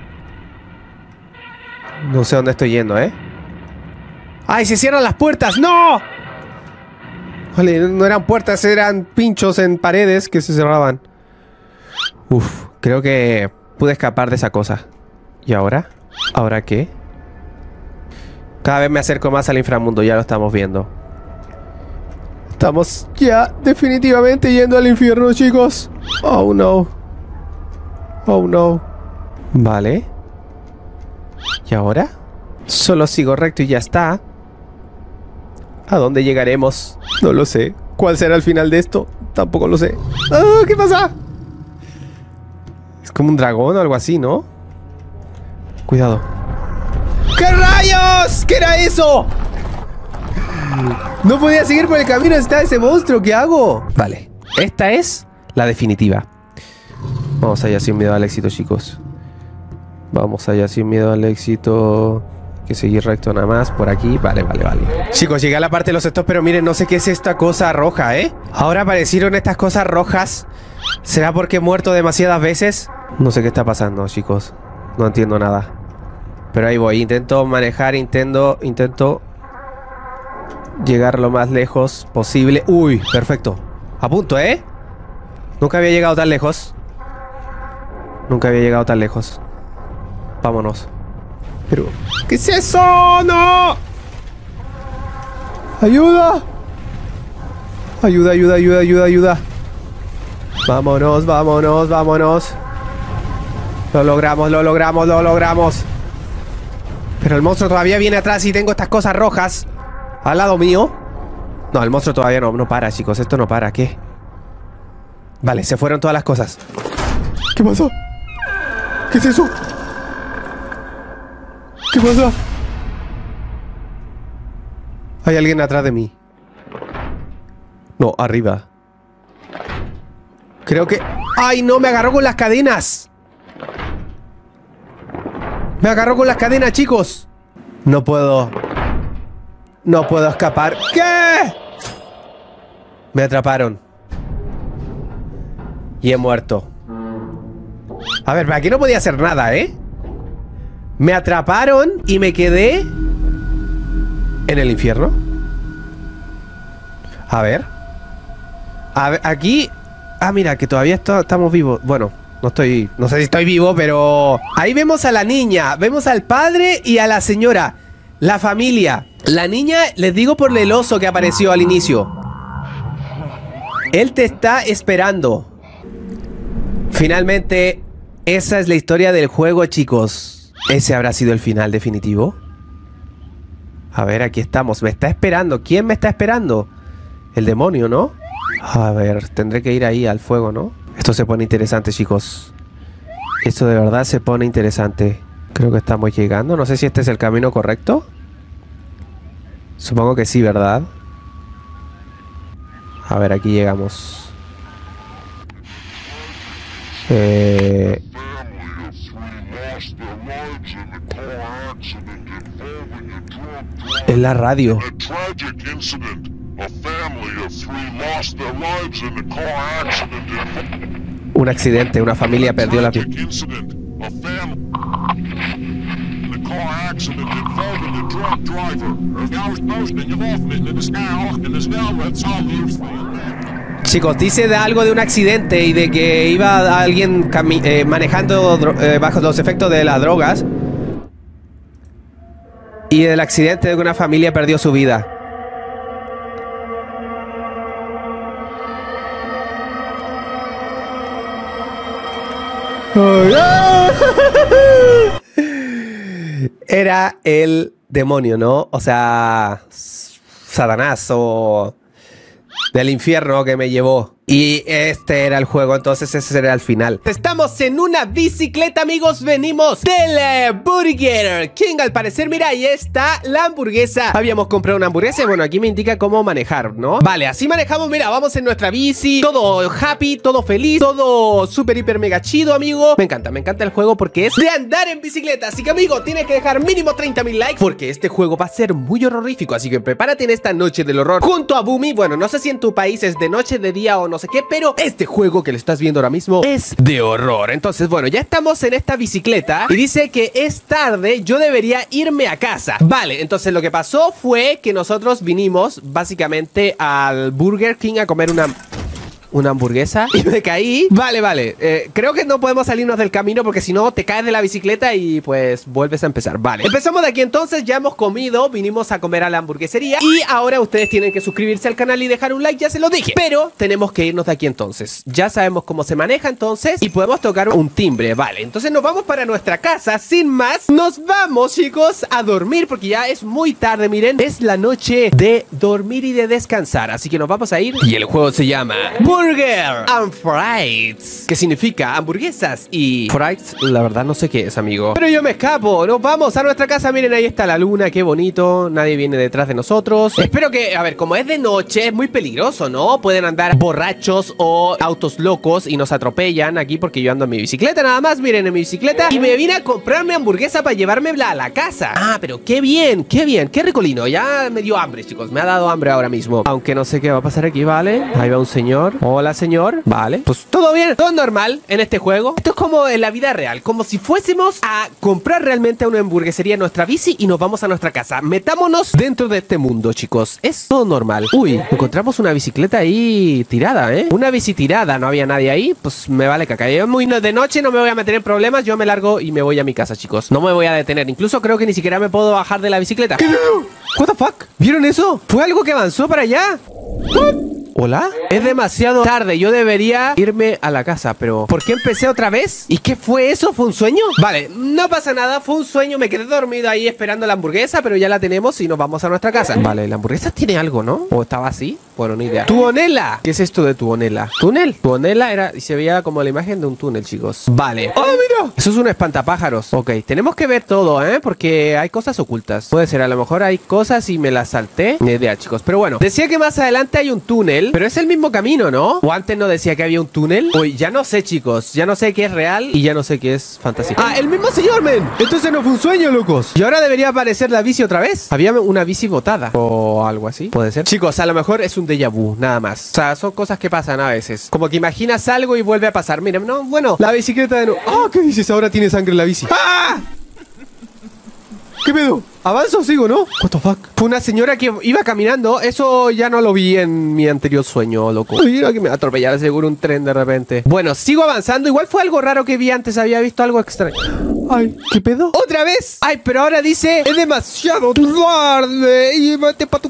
No sé dónde estoy yendo, eh. ¡Ay, se cierran las puertas! ¡No! Vale, no eran puertas, eran pinchos en paredes que se cerraban. Uf, creo que pude escapar de esa cosa. ¿Y ahora? ¿Ahora qué? Cada vez me acerco más al inframundo, ya lo estamos viendo. Estamos ya definitivamente yendo al infierno, chicos. Oh no. Oh no. Vale. ¿Y ahora? Solo sigo recto y ya está. ¿A dónde llegaremos? No lo sé. ¿Cuál será el final de esto? Tampoco lo sé. ¡Ah! ¿Qué pasa? Es como un dragón o algo así, ¿no? Cuidado. ¿Qué rayos? ¿Qué era eso? No podía seguir por el camino. Está ese monstruo. ¿Qué hago? Vale. Esta es la definitiva. Vamos allá sin miedo al éxito, chicos. Vamos allá sin miedo al éxito. Hay que seguir recto nada más por aquí. Vale, vale, vale. Chicos, llegué a la parte de los estos, pero miren, no sé qué es esta cosa roja, ¿eh? Ahora aparecieron estas cosas rojas. ¿Será porque he muerto demasiadas veces? No sé qué está pasando, chicos. No entiendo nada. Pero ahí voy. Intento manejar, intento, intento llegar lo más lejos posible. Uy, perfecto. A punto, ¿eh? Nunca había llegado tan lejos. Nunca había llegado tan lejos. Vámonos. Pero... ¿qué es eso? ¡No! ¡Ayuda! Ayuda, ayuda, ayuda, ayuda, ayuda. Vámonos, vámonos, vámonos. Lo logramos, lo logramos, lo logramos. Pero el monstruo todavía viene atrás y tengo estas cosas rojas al lado mío. No, el monstruo todavía no, no para, chicos. Esto no para, ¿qué? Vale, se fueron todas las cosas. ¿Qué pasó? ¿Qué es eso? ¿Qué pasa? Hay alguien atrás de mí. No, arriba. Creo que... ¡ay, no! Me agarró con las cadenas. Me agarró con las cadenas, chicos. No puedo... no puedo escapar. ¿Qué? Me atraparon. Y he muerto. A ver, pero aquí no podía hacer nada, ¿eh? Me atraparon y me quedé en el infierno. A ver. A ver, aquí... ah, mira, que todavía esto, estamos vivos. Bueno, no estoy... no sé si estoy vivo, pero... ahí vemos a la niña, vemos al padre y a la señora. La familia. La niña, les digo por el oso que apareció al inicio. Él te está esperando. Finalmente, esa es la historia del juego, chicos. ¿Ese habrá sido el final definitivo? A ver, aquí estamos. Me está esperando. ¿Quién me está esperando? El demonio, ¿no? A ver, tendré que ir ahí al fuego, ¿no? Esto se pone interesante, chicos. Esto de verdad se pone interesante. Creo que estamos llegando. No sé si este es el camino correcto. Supongo que sí, ¿verdad? A ver, aquí llegamos. Eh... Es la radio. Un accidente, una familia perdió la vida. Chicos, dice de algo de un accidente y de que iba alguien eh, manejando eh, bajo los efectos de las drogas. Y del accidente de que una familia perdió su vida. Era el demonio, ¿no? O sea, Satanás o del infierno que me llevó. Y este era el juego, entonces ese era el final. Estamos en una bicicleta, amigos. Venimos del eh, Burger King. Al parecer, mira, ahí está la hamburguesa. Habíamos comprado una hamburguesa y bueno, aquí me indica cómo manejar, ¿no? Vale, así manejamos, mira, vamos en nuestra bici. Todo happy, todo feliz, todo súper, hiper, mega chido, amigo. Me encanta, me encanta el juego porque es de andar en bicicleta. Así que, amigo, tienes que dejar mínimo treinta mil likes porque este juego va a ser muy horrorífico. Así que prepárate en esta noche del horror junto a Boomy. Bueno, no sé si en tu país es de noche, de día o no sé qué, pero este juego que le estás viendo ahora mismo es de horror. Entonces, bueno, ya estamos en esta bicicleta y dice que es tarde, yo debería irme a casa. Vale, entonces lo que pasó fue que nosotros vinimos básicamente al Burger King a comer una... una hamburguesa y me caí. Vale, vale. Eh, creo que no podemos salirnos del camino porque si no te caes de la bicicleta y pues vuelves a empezar. Vale. Empezamos de aquí entonces. Ya hemos comido. Vinimos a comer a la hamburguesería. Y ahora ustedes tienen que suscribirse al canal y dejar un like. Ya se lo dije. Pero tenemos que irnos de aquí entonces. Ya sabemos cómo se maneja entonces. Y podemos tocar un timbre. Vale. Entonces nos vamos para nuestra casa. Sin más, nos vamos, chicos, a dormir porque ya es muy tarde. Miren, es la noche de dormir y de descansar. Así que nos vamos a ir. Y el juego se llama Burger and Fries, que significa hamburguesas y fries. La verdad no sé qué es, amigo. Pero yo me escapo. Nos vamos a nuestra casa. Miren, ahí está la luna. Qué bonito. Nadie viene detrás de nosotros. Espero que, a ver, como es de noche, es muy peligroso, ¿no? Pueden andar borrachos o autos locos y nos atropellan aquí porque yo ando en mi bicicleta nada más. Miren, en mi bicicleta. Y me vine a comprarme hamburguesa para llevármela a la casa. Ah, pero qué bien, qué bien, qué ricolino. Ya me dio hambre, chicos. Me ha dado hambre ahora mismo. Aunque no sé qué va a pasar aquí, ¿vale? Ahí va un señor. Hola, señor. Vale. Pues todo bien, todo normal en este juego. Esto es como en la vida real. Como si fuésemos a comprar realmente a una hamburguesería en nuestra bici y nos vamos a nuestra casa. Metámonos dentro de este mundo, chicos. Es todo normal. Uy, encontramos una bicicleta ahí tirada, ¿eh? Una bici tirada. No había nadie ahí. Pues me vale caca. Yo muy de noche no me voy a meter en problemas. Yo me largo y me voy a mi casa, chicos. No me voy a detener. Incluso creo que ni siquiera me puedo bajar de la bicicleta. ¿Qué? What the fuck? ¿Vieron eso? ¿Fue algo que avanzó para allá? ¿Hola? Es demasiado tarde, yo debería irme a la casa, pero ¿por qué empecé otra vez? ¿Y qué fue eso? ¿Fue un sueño? Vale, no pasa nada, fue un sueño, me quedé dormido ahí esperando la hamburguesa, pero ya la tenemos y nos vamos a nuestra casa. Vale, la hamburguesa tiene algo, ¿no? ¿O estaba así? Bueno, ni idea. ¡Tuonela! ¿Qué es esto de Tuonela? ¿Túnel? Tuonela era y se veía como la imagen de un túnel, chicos. Vale. ¡Oh, mira! Eso es un espantapájaros. Ok, tenemos que ver todo, ¿eh? Porque hay cosas ocultas. Puede ser, a lo mejor hay cosas y me las salté. Ni idea, chicos. Pero bueno, decía que más adelante hay un túnel, pero es el mismo camino, ¿no? O antes no decía que había un túnel. Uy, ya no sé, chicos. Ya no sé qué es real y ya no sé qué es fantasía. ¡Ah, el mismo señor, men! Entonces no fue un sueño, locos. Y ahora debería aparecer la bici otra vez. Había una bici botada o algo así. Puede ser. Chicos, a lo mejor es un déjà vu, nada más. O sea, son cosas que pasan a veces. Como que imaginas algo y vuelve a pasar. Miren, no, bueno, la bicicleta de nuevo. ¡Ah! ¿Qué dices? Ahora tiene sangre en la bici. ¡Ah! ¿Qué pedo? ¿Avanzo o sigo, no? What the fuck? Fue una señora que iba caminando. Eso ya no lo vi en mi anterior sueño, loco. Mira que me atropellara seguro un tren de repente. Bueno, sigo avanzando. Igual fue algo raro que vi antes. Había visto algo extraño. Ay, ¿qué pedo? ¡Otra vez! Ay, pero ahora dice es demasiado tarde y vete para tu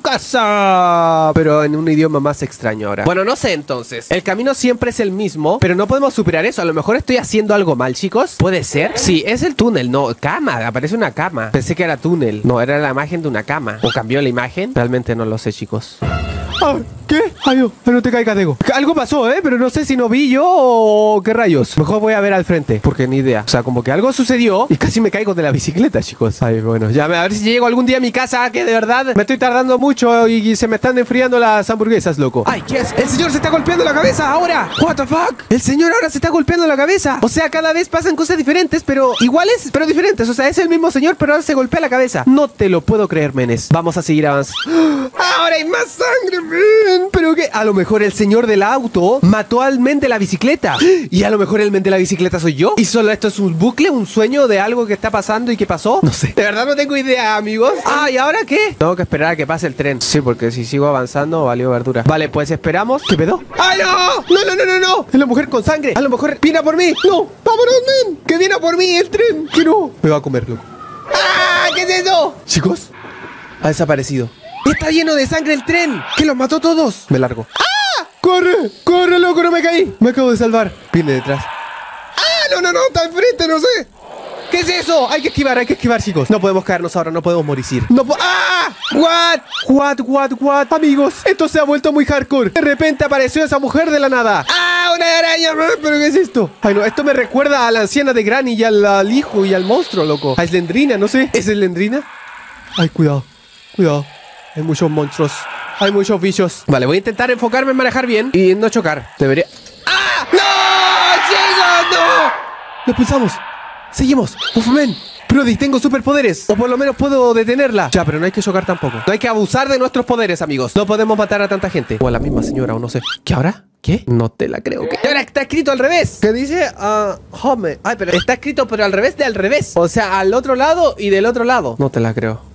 casa. Pero en un idioma más extraño ahora. Bueno, no sé entonces. El camino siempre es el mismo, pero no podemos superar eso. A lo mejor estoy haciendo algo mal, chicos. ¿Puede ser? Sí, es el túnel. No, cama. Aparece una cama. Pensé que era túnel. No, era la imagen de una cama. ¿O cambió la imagen? Realmente no lo sé, chicos. Ah, ¿qué? Ay, no, no te caigas, Dego. Algo pasó, ¿eh? Pero no sé si no vi yo o qué rayos. Mejor voy a ver al frente, porque ni idea. O sea, como que algo sucedió y casi me caigo de la bicicleta, chicos. Ay, bueno, ya a ver si llego algún día a mi casa, que de verdad me estoy tardando mucho y se me están enfriando las hamburguesas, loco. Ay, ¿qué es? El señor se está golpeando la cabeza ahora. What the fuck? El señor ahora se está golpeando la cabeza. O sea, cada vez pasan cosas diferentes, pero iguales, pero diferentes. O sea, es el mismo señor, pero ahora se golpea la cabeza. No te lo puedo creer, menes. Vamos a seguir avanzando. Ahora hay más sangre, men. Pero que a lo mejor el señor del auto mató al men de la bicicleta. Y a lo mejor el men de la bicicleta soy yo. Y solo esto es un bucle, un sueño de algo que está pasando y que pasó. No sé. De verdad no tengo idea, amigos. Ah, ¿y ahora qué? Tengo que esperar a que pase el tren. Sí, porque si sigo avanzando, valió verdura. Vale, pues esperamos. ¿Qué pedo? ¡Ay, no! ¡No, no, no, no, no! Es la mujer con sangre. A lo mejor viene a por mí. ¡No! ¡Vámonos, men! ¡Que viene a por mí el tren! ¡Que no! Me va a comer, loco. ¡Ah! ¿Qué es eso? Chicos, ha desaparecido. ¡Está lleno de sangre el tren! ¡Que los mató todos! Me largo. ¡Ah! ¡Corre! ¡Corre, loco! ¡No me caí! Me acabo de salvar. Viene detrás. ¡Ah! ¡No, no, no! ¡Está enfrente! ¡No sé! ¿Qué es eso? Hay que esquivar, hay que esquivar, chicos. No podemos caernos ahora, no podemos morir. No po ¡Ah! ¿What? ¿What? ¿What? ¿What? Amigos, esto se ha vuelto muy hardcore. De repente apareció esa mujer de la nada. ¡Ah! ¡Una araña! ¿Pero qué es esto? Ay, no, esto me recuerda a la anciana de Granny y al, al hijo y al monstruo, loco. A Slendrina, no sé. ¿Es Slendrina? Ay, cuidado. Cuidado. Hay muchos monstruos. Hay muchos bichos. Vale, voy a intentar enfocarme en manejar bien y no chocar. Debería... ¡Ah! ¡No! ¡Chicos, no! ¡Lo pensamos! ¡Seguimos! ¡Uf, men! Brody, tengo superpoderes. O por lo menos puedo detenerla. Ya, pero no hay que chocar tampoco. No hay que abusar de nuestros poderes, amigos. No podemos matar a tanta gente. O a la misma señora, o no sé. ¿Qué ahora? ¿Qué? No te la creo. ¿Qué? Ahora está escrito al revés. ¿Qué dice? Uh, home. Ay, pero está escrito pero al revés de al revés. O sea, al otro lado y del otro lado. No te la creo.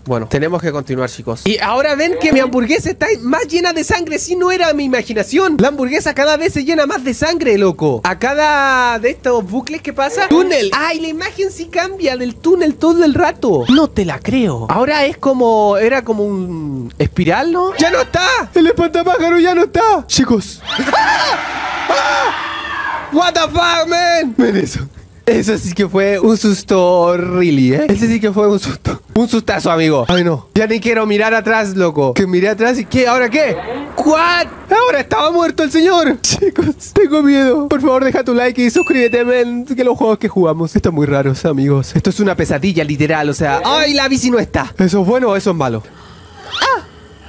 Bueno, tenemos que continuar, chicos. Y ahora ven que mi hamburguesa está más llena de sangre. Si no era mi imaginación. La hamburguesa cada vez se llena más de sangre, loco. A cada de estos bucles que pasa, túnel. Ay, la imagen sí cambia del túnel todo el rato. No te la creo. Ahora es como, era como un espiral, ¿no? ¡Ya no está! El espantapájaro ya no está. Chicos. What the fuck, man. Ven eso. Eso sí que fue un susto, really, ¿eh? Ese sí que fue un susto. Un sustazo, amigo. Ay, no. Ya ni quiero mirar atrás, loco. Que miré atrás y ¿qué? ¿Ahora qué? ¿What? Ahora estaba muerto el señor. Chicos, tengo miedo. Por favor, deja tu like y suscríbete, men. Que los juegos que jugamos están muy raros, amigos. Esto es una pesadilla, literal. O sea, ¡ay, la bici no está! ¿Eso es bueno o eso es malo? ¡Ah!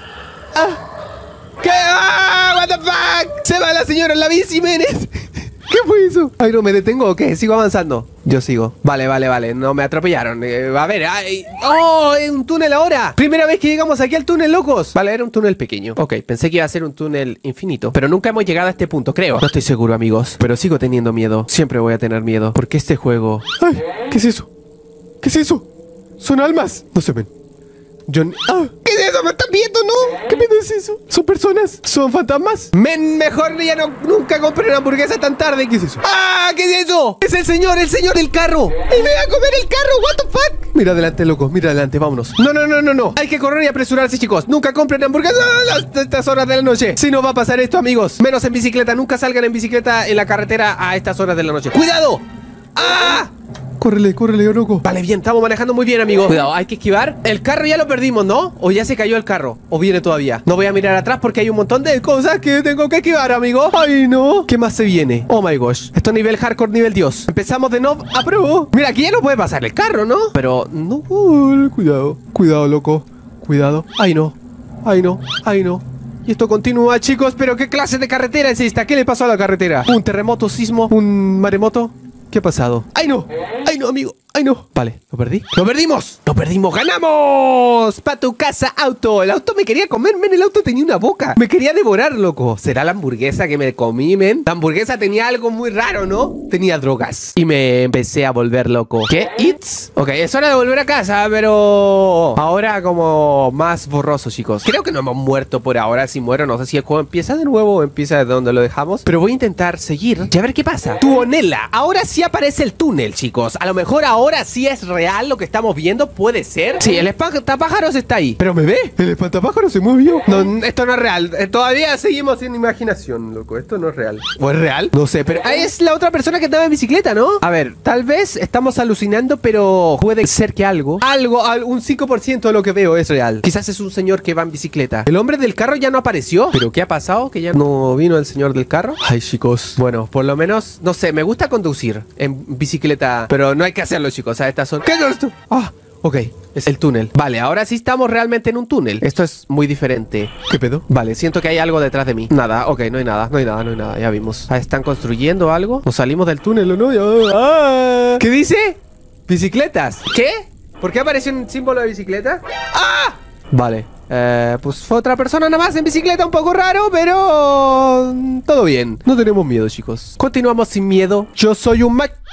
¡Ah! ¿Qué? ¡Ah! ¿What the fuck? Se va la señora en la bici, menes. ¿Qué fue eso? Ay, no, ¿me detengo o qué? ¿Sigo avanzando? Yo sigo. Vale, vale, vale. No me atropellaron. Eh, a ver, ay. ¡Oh! Es un túnel ahora. Primera vez que llegamos aquí al túnel, locos. Vale, era un túnel pequeño. Ok, pensé que iba a ser un túnel infinito. Pero nunca hemos llegado a este punto, creo. No estoy seguro, amigos. Pero sigo teniendo miedo. Siempre voy a tener miedo. Porque este juego... Ay, ¿qué es eso? ¿Qué es eso? ¿Son almas? No se ven. Yo... ¡Ah! ¿Qué es eso? ¿Me están viendo, no? ¿Qué pedo es eso? ¿Son personas? ¿Son fantasmas? Men, mejor ya no, nunca compré una hamburguesa tan tarde. ¿Qué es eso? ¡Ah! ¿Qué es eso? Es el señor, el señor del carro. ¡Y me va a comer el carro! ¿What the fuck? Mira adelante, loco. Mira adelante, vámonos. No, no, no, no, no. Hay que correr y apresurarse, chicos. Nunca compren hamburguesas a estas horas de la noche. Si no va a pasar esto, amigos. Menos en bicicleta. Nunca salgan en bicicleta en la carretera a estas horas de la noche. ¡Cuidado! ¡Ah! Córrele, córrele, loco. Vale, bien, estamos manejando muy bien, amigos. Cuidado, hay que esquivar. El carro ya lo perdimos, ¿no? O ya se cayó el carro. O viene todavía. No voy a mirar atrás porque hay un montón de cosas que tengo que esquivar, amigo. Ay, no. ¿Qué más se viene? Oh my gosh. Esto es nivel hardcore, nivel Dios. Empezamos de nuevo. ¡Apruebo! Mira, aquí ya no puede pasar el carro, ¿no? Pero no. Uh, cuidado. Cuidado, loco. Cuidado. Ay, no. Ay, no. Ay, no. Y esto continúa, chicos. Pero ¿qué clase de carretera es esta? ¿Qué le pasó a la carretera? ¿Un terremoto, sismo? ¿Un maremoto? ¿Qué ha pasado? ¡Ay, no! ¡Ay, no, amigo! ¡Ay, no! Vale, ¿lo perdí? ¡Lo perdimos! ¡Lo perdimos! ¡Ganamos! ¡Pa' tu casa, auto! El auto me quería comer, men. El auto tenía una boca. Me quería devorar, loco. ¿Será la hamburguesa que me comí, men? La hamburguesa tenía algo muy raro, ¿no? Tenía drogas. Y me empecé a volver loco. ¿Qué? ¿It's? Ok, es hora de volver a casa, pero... ahora como más borroso, chicos. Creo que no hemos muerto por ahora. Si muero, no sé si el juego empieza de nuevo o empieza de donde lo dejamos. Pero voy a intentar seguir y a ver qué pasa. Tuonela. Ahora sí aparece el túnel, chicos. A lo mejor ahora sí es real lo que estamos viendo. ¿Puede ser? Sí, el espantapájaros está ahí. Pero me ve. El espantapájaro se movió. No, esto no es real. Eh, Todavía seguimos sin imaginación, loco. Esto no es real. ¿O es real? No sé, pero ahí es la otra persona que andaba en bicicleta, ¿no? A ver, tal vez estamos alucinando, pero puede ser que algo, algo, al- un cinco por ciento de lo que veo es real. Quizás es un señor que va en bicicleta. El hombre del carro ya no apareció. ¿Pero qué ha pasado? ¿Que ya no vino el señor del carro? Ay, chicos. Bueno, por lo menos, no sé, me gusta conducir en bicicleta, pero no hay que hacerlo, chicos. A estas son... ¿Qué es esto? Ah, ok, es el túnel. Vale, ahora sí estamos realmente en un túnel. Esto es muy diferente. ¿Qué pedo? Vale, siento que hay algo detrás de mí. Nada, ok, no hay nada, no hay nada, no hay nada, ya vimos. Ah, ¿están construyendo algo? ¿Nos salimos del túnel o no? Ya- ah. ¿Qué dice? Bicicletas. ¿Qué? ¿Por qué apareció un símbolo de bicicleta? ¡Ah! Vale, eh, pues fue otra persona nada más en bicicleta, un poco raro, pero... todo bien. No tenemos miedo, chicos. Continuamos sin miedo. Yo soy un macho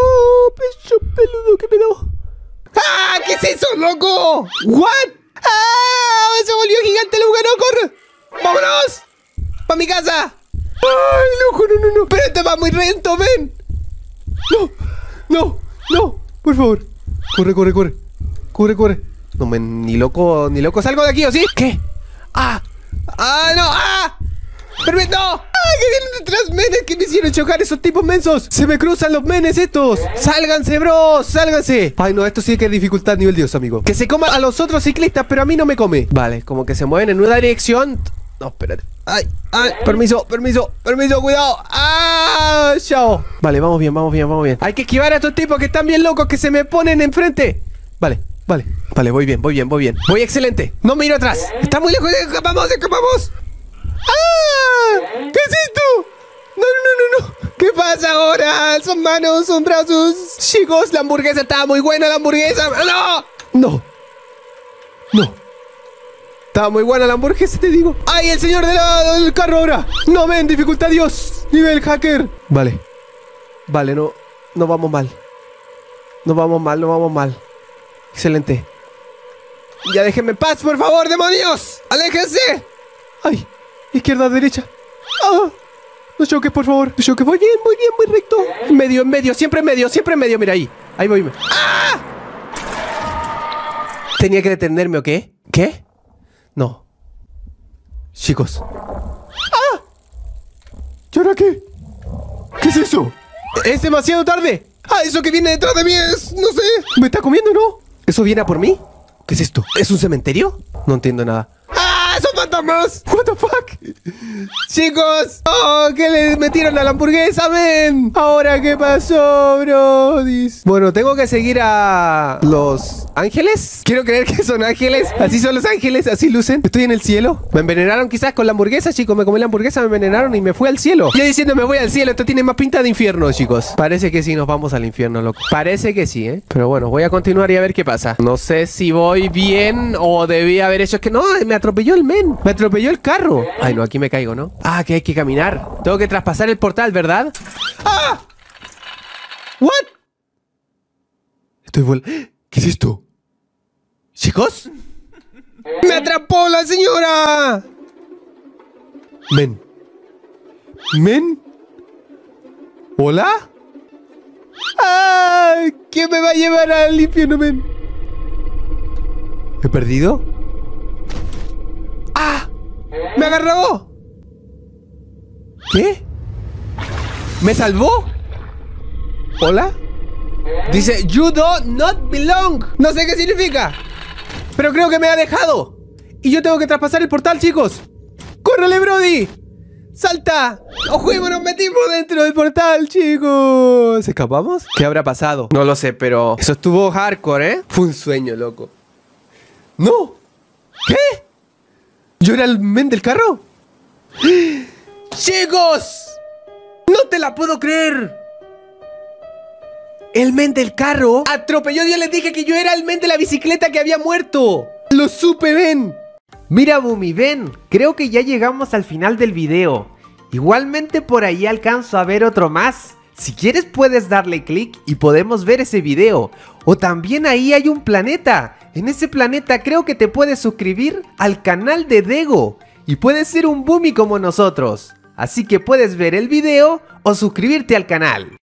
pecho peludo, ¿qué pedo? ¡Ah! ¿Qué es eso, loco? ¿What? ¡Ah! Se volvió gigante el lugar, no, corre. ¡Vámonos! ¡Pa' mi casa! ¡Ay, loco, no, no, no! ¡Pero este va muy lento, ven! No, no, no. Por favor. Corre, corre, corre. Corre, corre. No, men, ni loco, ni loco. ¿Salgo de aquí o sí? ¿Qué? ¡Ah! ¡Ah, no! ¡Ah! ¡Permito! ¡Ah! ¡Que vienen detrás, menes! ¿Que me hicieron chocar esos tipos mensos? ¡Se me cruzan los menes estos! ¡Sálganse, bro! ¡Sálganse! Ay, no, esto sí que es dificultad nivel Dios, amigo. Que se coma a los otros ciclistas, pero a mí no me come. Vale, como que se mueven en una dirección. No, espérate. ¡Ay! ¡Ay! Permiso, permiso, permiso, cuidado. ¡Ah! ¡Chao! Vale, vamos bien, vamos bien, vamos bien. Hay que esquivar a estos tipos que están bien locos, que se me ponen enfrente. Vale, vale. Vale, voy bien, voy bien, voy bien. Voy excelente. No miro atrás. Está muy lejos. Escapamos, escapamos. ¡Ah! ¿Qué es esto? No, no, no, no, no. ¿Qué pasa ahora? Son manos, son brazos. Chicos, la hamburguesa estaba muy buena, la hamburguesa. ¡No! No. No. Estaba muy buena la hamburguesa, te digo. ¡Ay, el señor de la- del carro ahora! No, ven, dificultad Dios. Nivel hacker. Vale. Vale, no, no vamos mal. No vamos mal, no vamos mal. Excelente. Ya déjenme en paz, por favor, demonios. ¡Aléjense! Ay, izquierda, derecha. Ah, no choques, por favor. No choques, muy bien, muy bien, muy recto. En medio, en medio, siempre en medio, siempre en medio, mira ahí. Ahí voy. ¡Ah! ¿Tenía que detenerme o qué? ¿Qué? No. Chicos. ¡Ah! ¿Y ahora qué? ¿Qué es eso? Es demasiado tarde. Ah, eso que viene detrás de mí es, no sé. ¿Me está comiendo, no? ¿Eso viene a por mí? ¿Qué es esto? ¿Es un cementerio? No entiendo nada. ¡Ah! ¡Son fantasmas! What the fuck? Chicos. ¡Oh! ¿Qué le metieron a la hamburguesa, men? ¿Ahora qué pasó, brodis? Bueno, tengo que seguir a los ángeles. Quiero creer que son ángeles. Así son los ángeles, así lucen. ¿Estoy en el cielo? Me envenenaron quizás con la hamburguesa, chicos. Me comí la hamburguesa, me envenenaron y me fui al cielo. Yo diciendo me voy al cielo. Esto tiene más pinta de infierno, chicos. Parece que sí, nos vamos al infierno, loco. Parece que sí, ¿eh? Pero bueno, voy a continuar y a ver qué pasa. No sé si voy bien o debí haber hecho... Es que no, me atropelló el men. Me atropelló el carro. Ay, no, aquí me caigo, ¿no? Ah, que hay que caminar. Tengo que traspasar el portal, ¿verdad? ¡Ah! ¿What? Estoy vol... ¿Qué es esto? ¿Chicos? ¡Me atrapó la señora! Men. ¿Men? ¿Hola? ¡Ah! ¿Quién me va a llevar al infierno, men? ¿He perdido? ¡Ah! ¡Me agarró! ¿Qué? ¿Me salvó? ¿Hola? Dice, you do not belong. No sé qué significa, pero creo que me ha dejado. Y yo tengo que traspasar el portal, chicos. ¡Córrele, Brody! ¡Salta! ¡Ojo, nos metimos dentro del portal, chicos! ¿Escapamos? ¿Qué habrá pasado? No lo sé, pero eso estuvo hardcore, ¿eh? Fue un sueño, loco. ¡No! ¿Qué? ¿Yo era el men del carro? ¡Chicos! ¡No te la puedo creer! El men del carro atropelló. Yo les dije que yo era el men de la bicicleta que había muerto. ¡Lo supe, ven! Mira, Bumi, ven, creo que ya llegamos al final del video. Igualmente por ahí alcanzo a ver otro más. Si quieres puedes darle clic y podemos ver ese video. O también ahí hay un planeta. En ese planeta creo que te puedes suscribir al canal de Dego. Y puedes ser un Bumi como nosotros. Así que puedes ver el video o suscribirte al canal.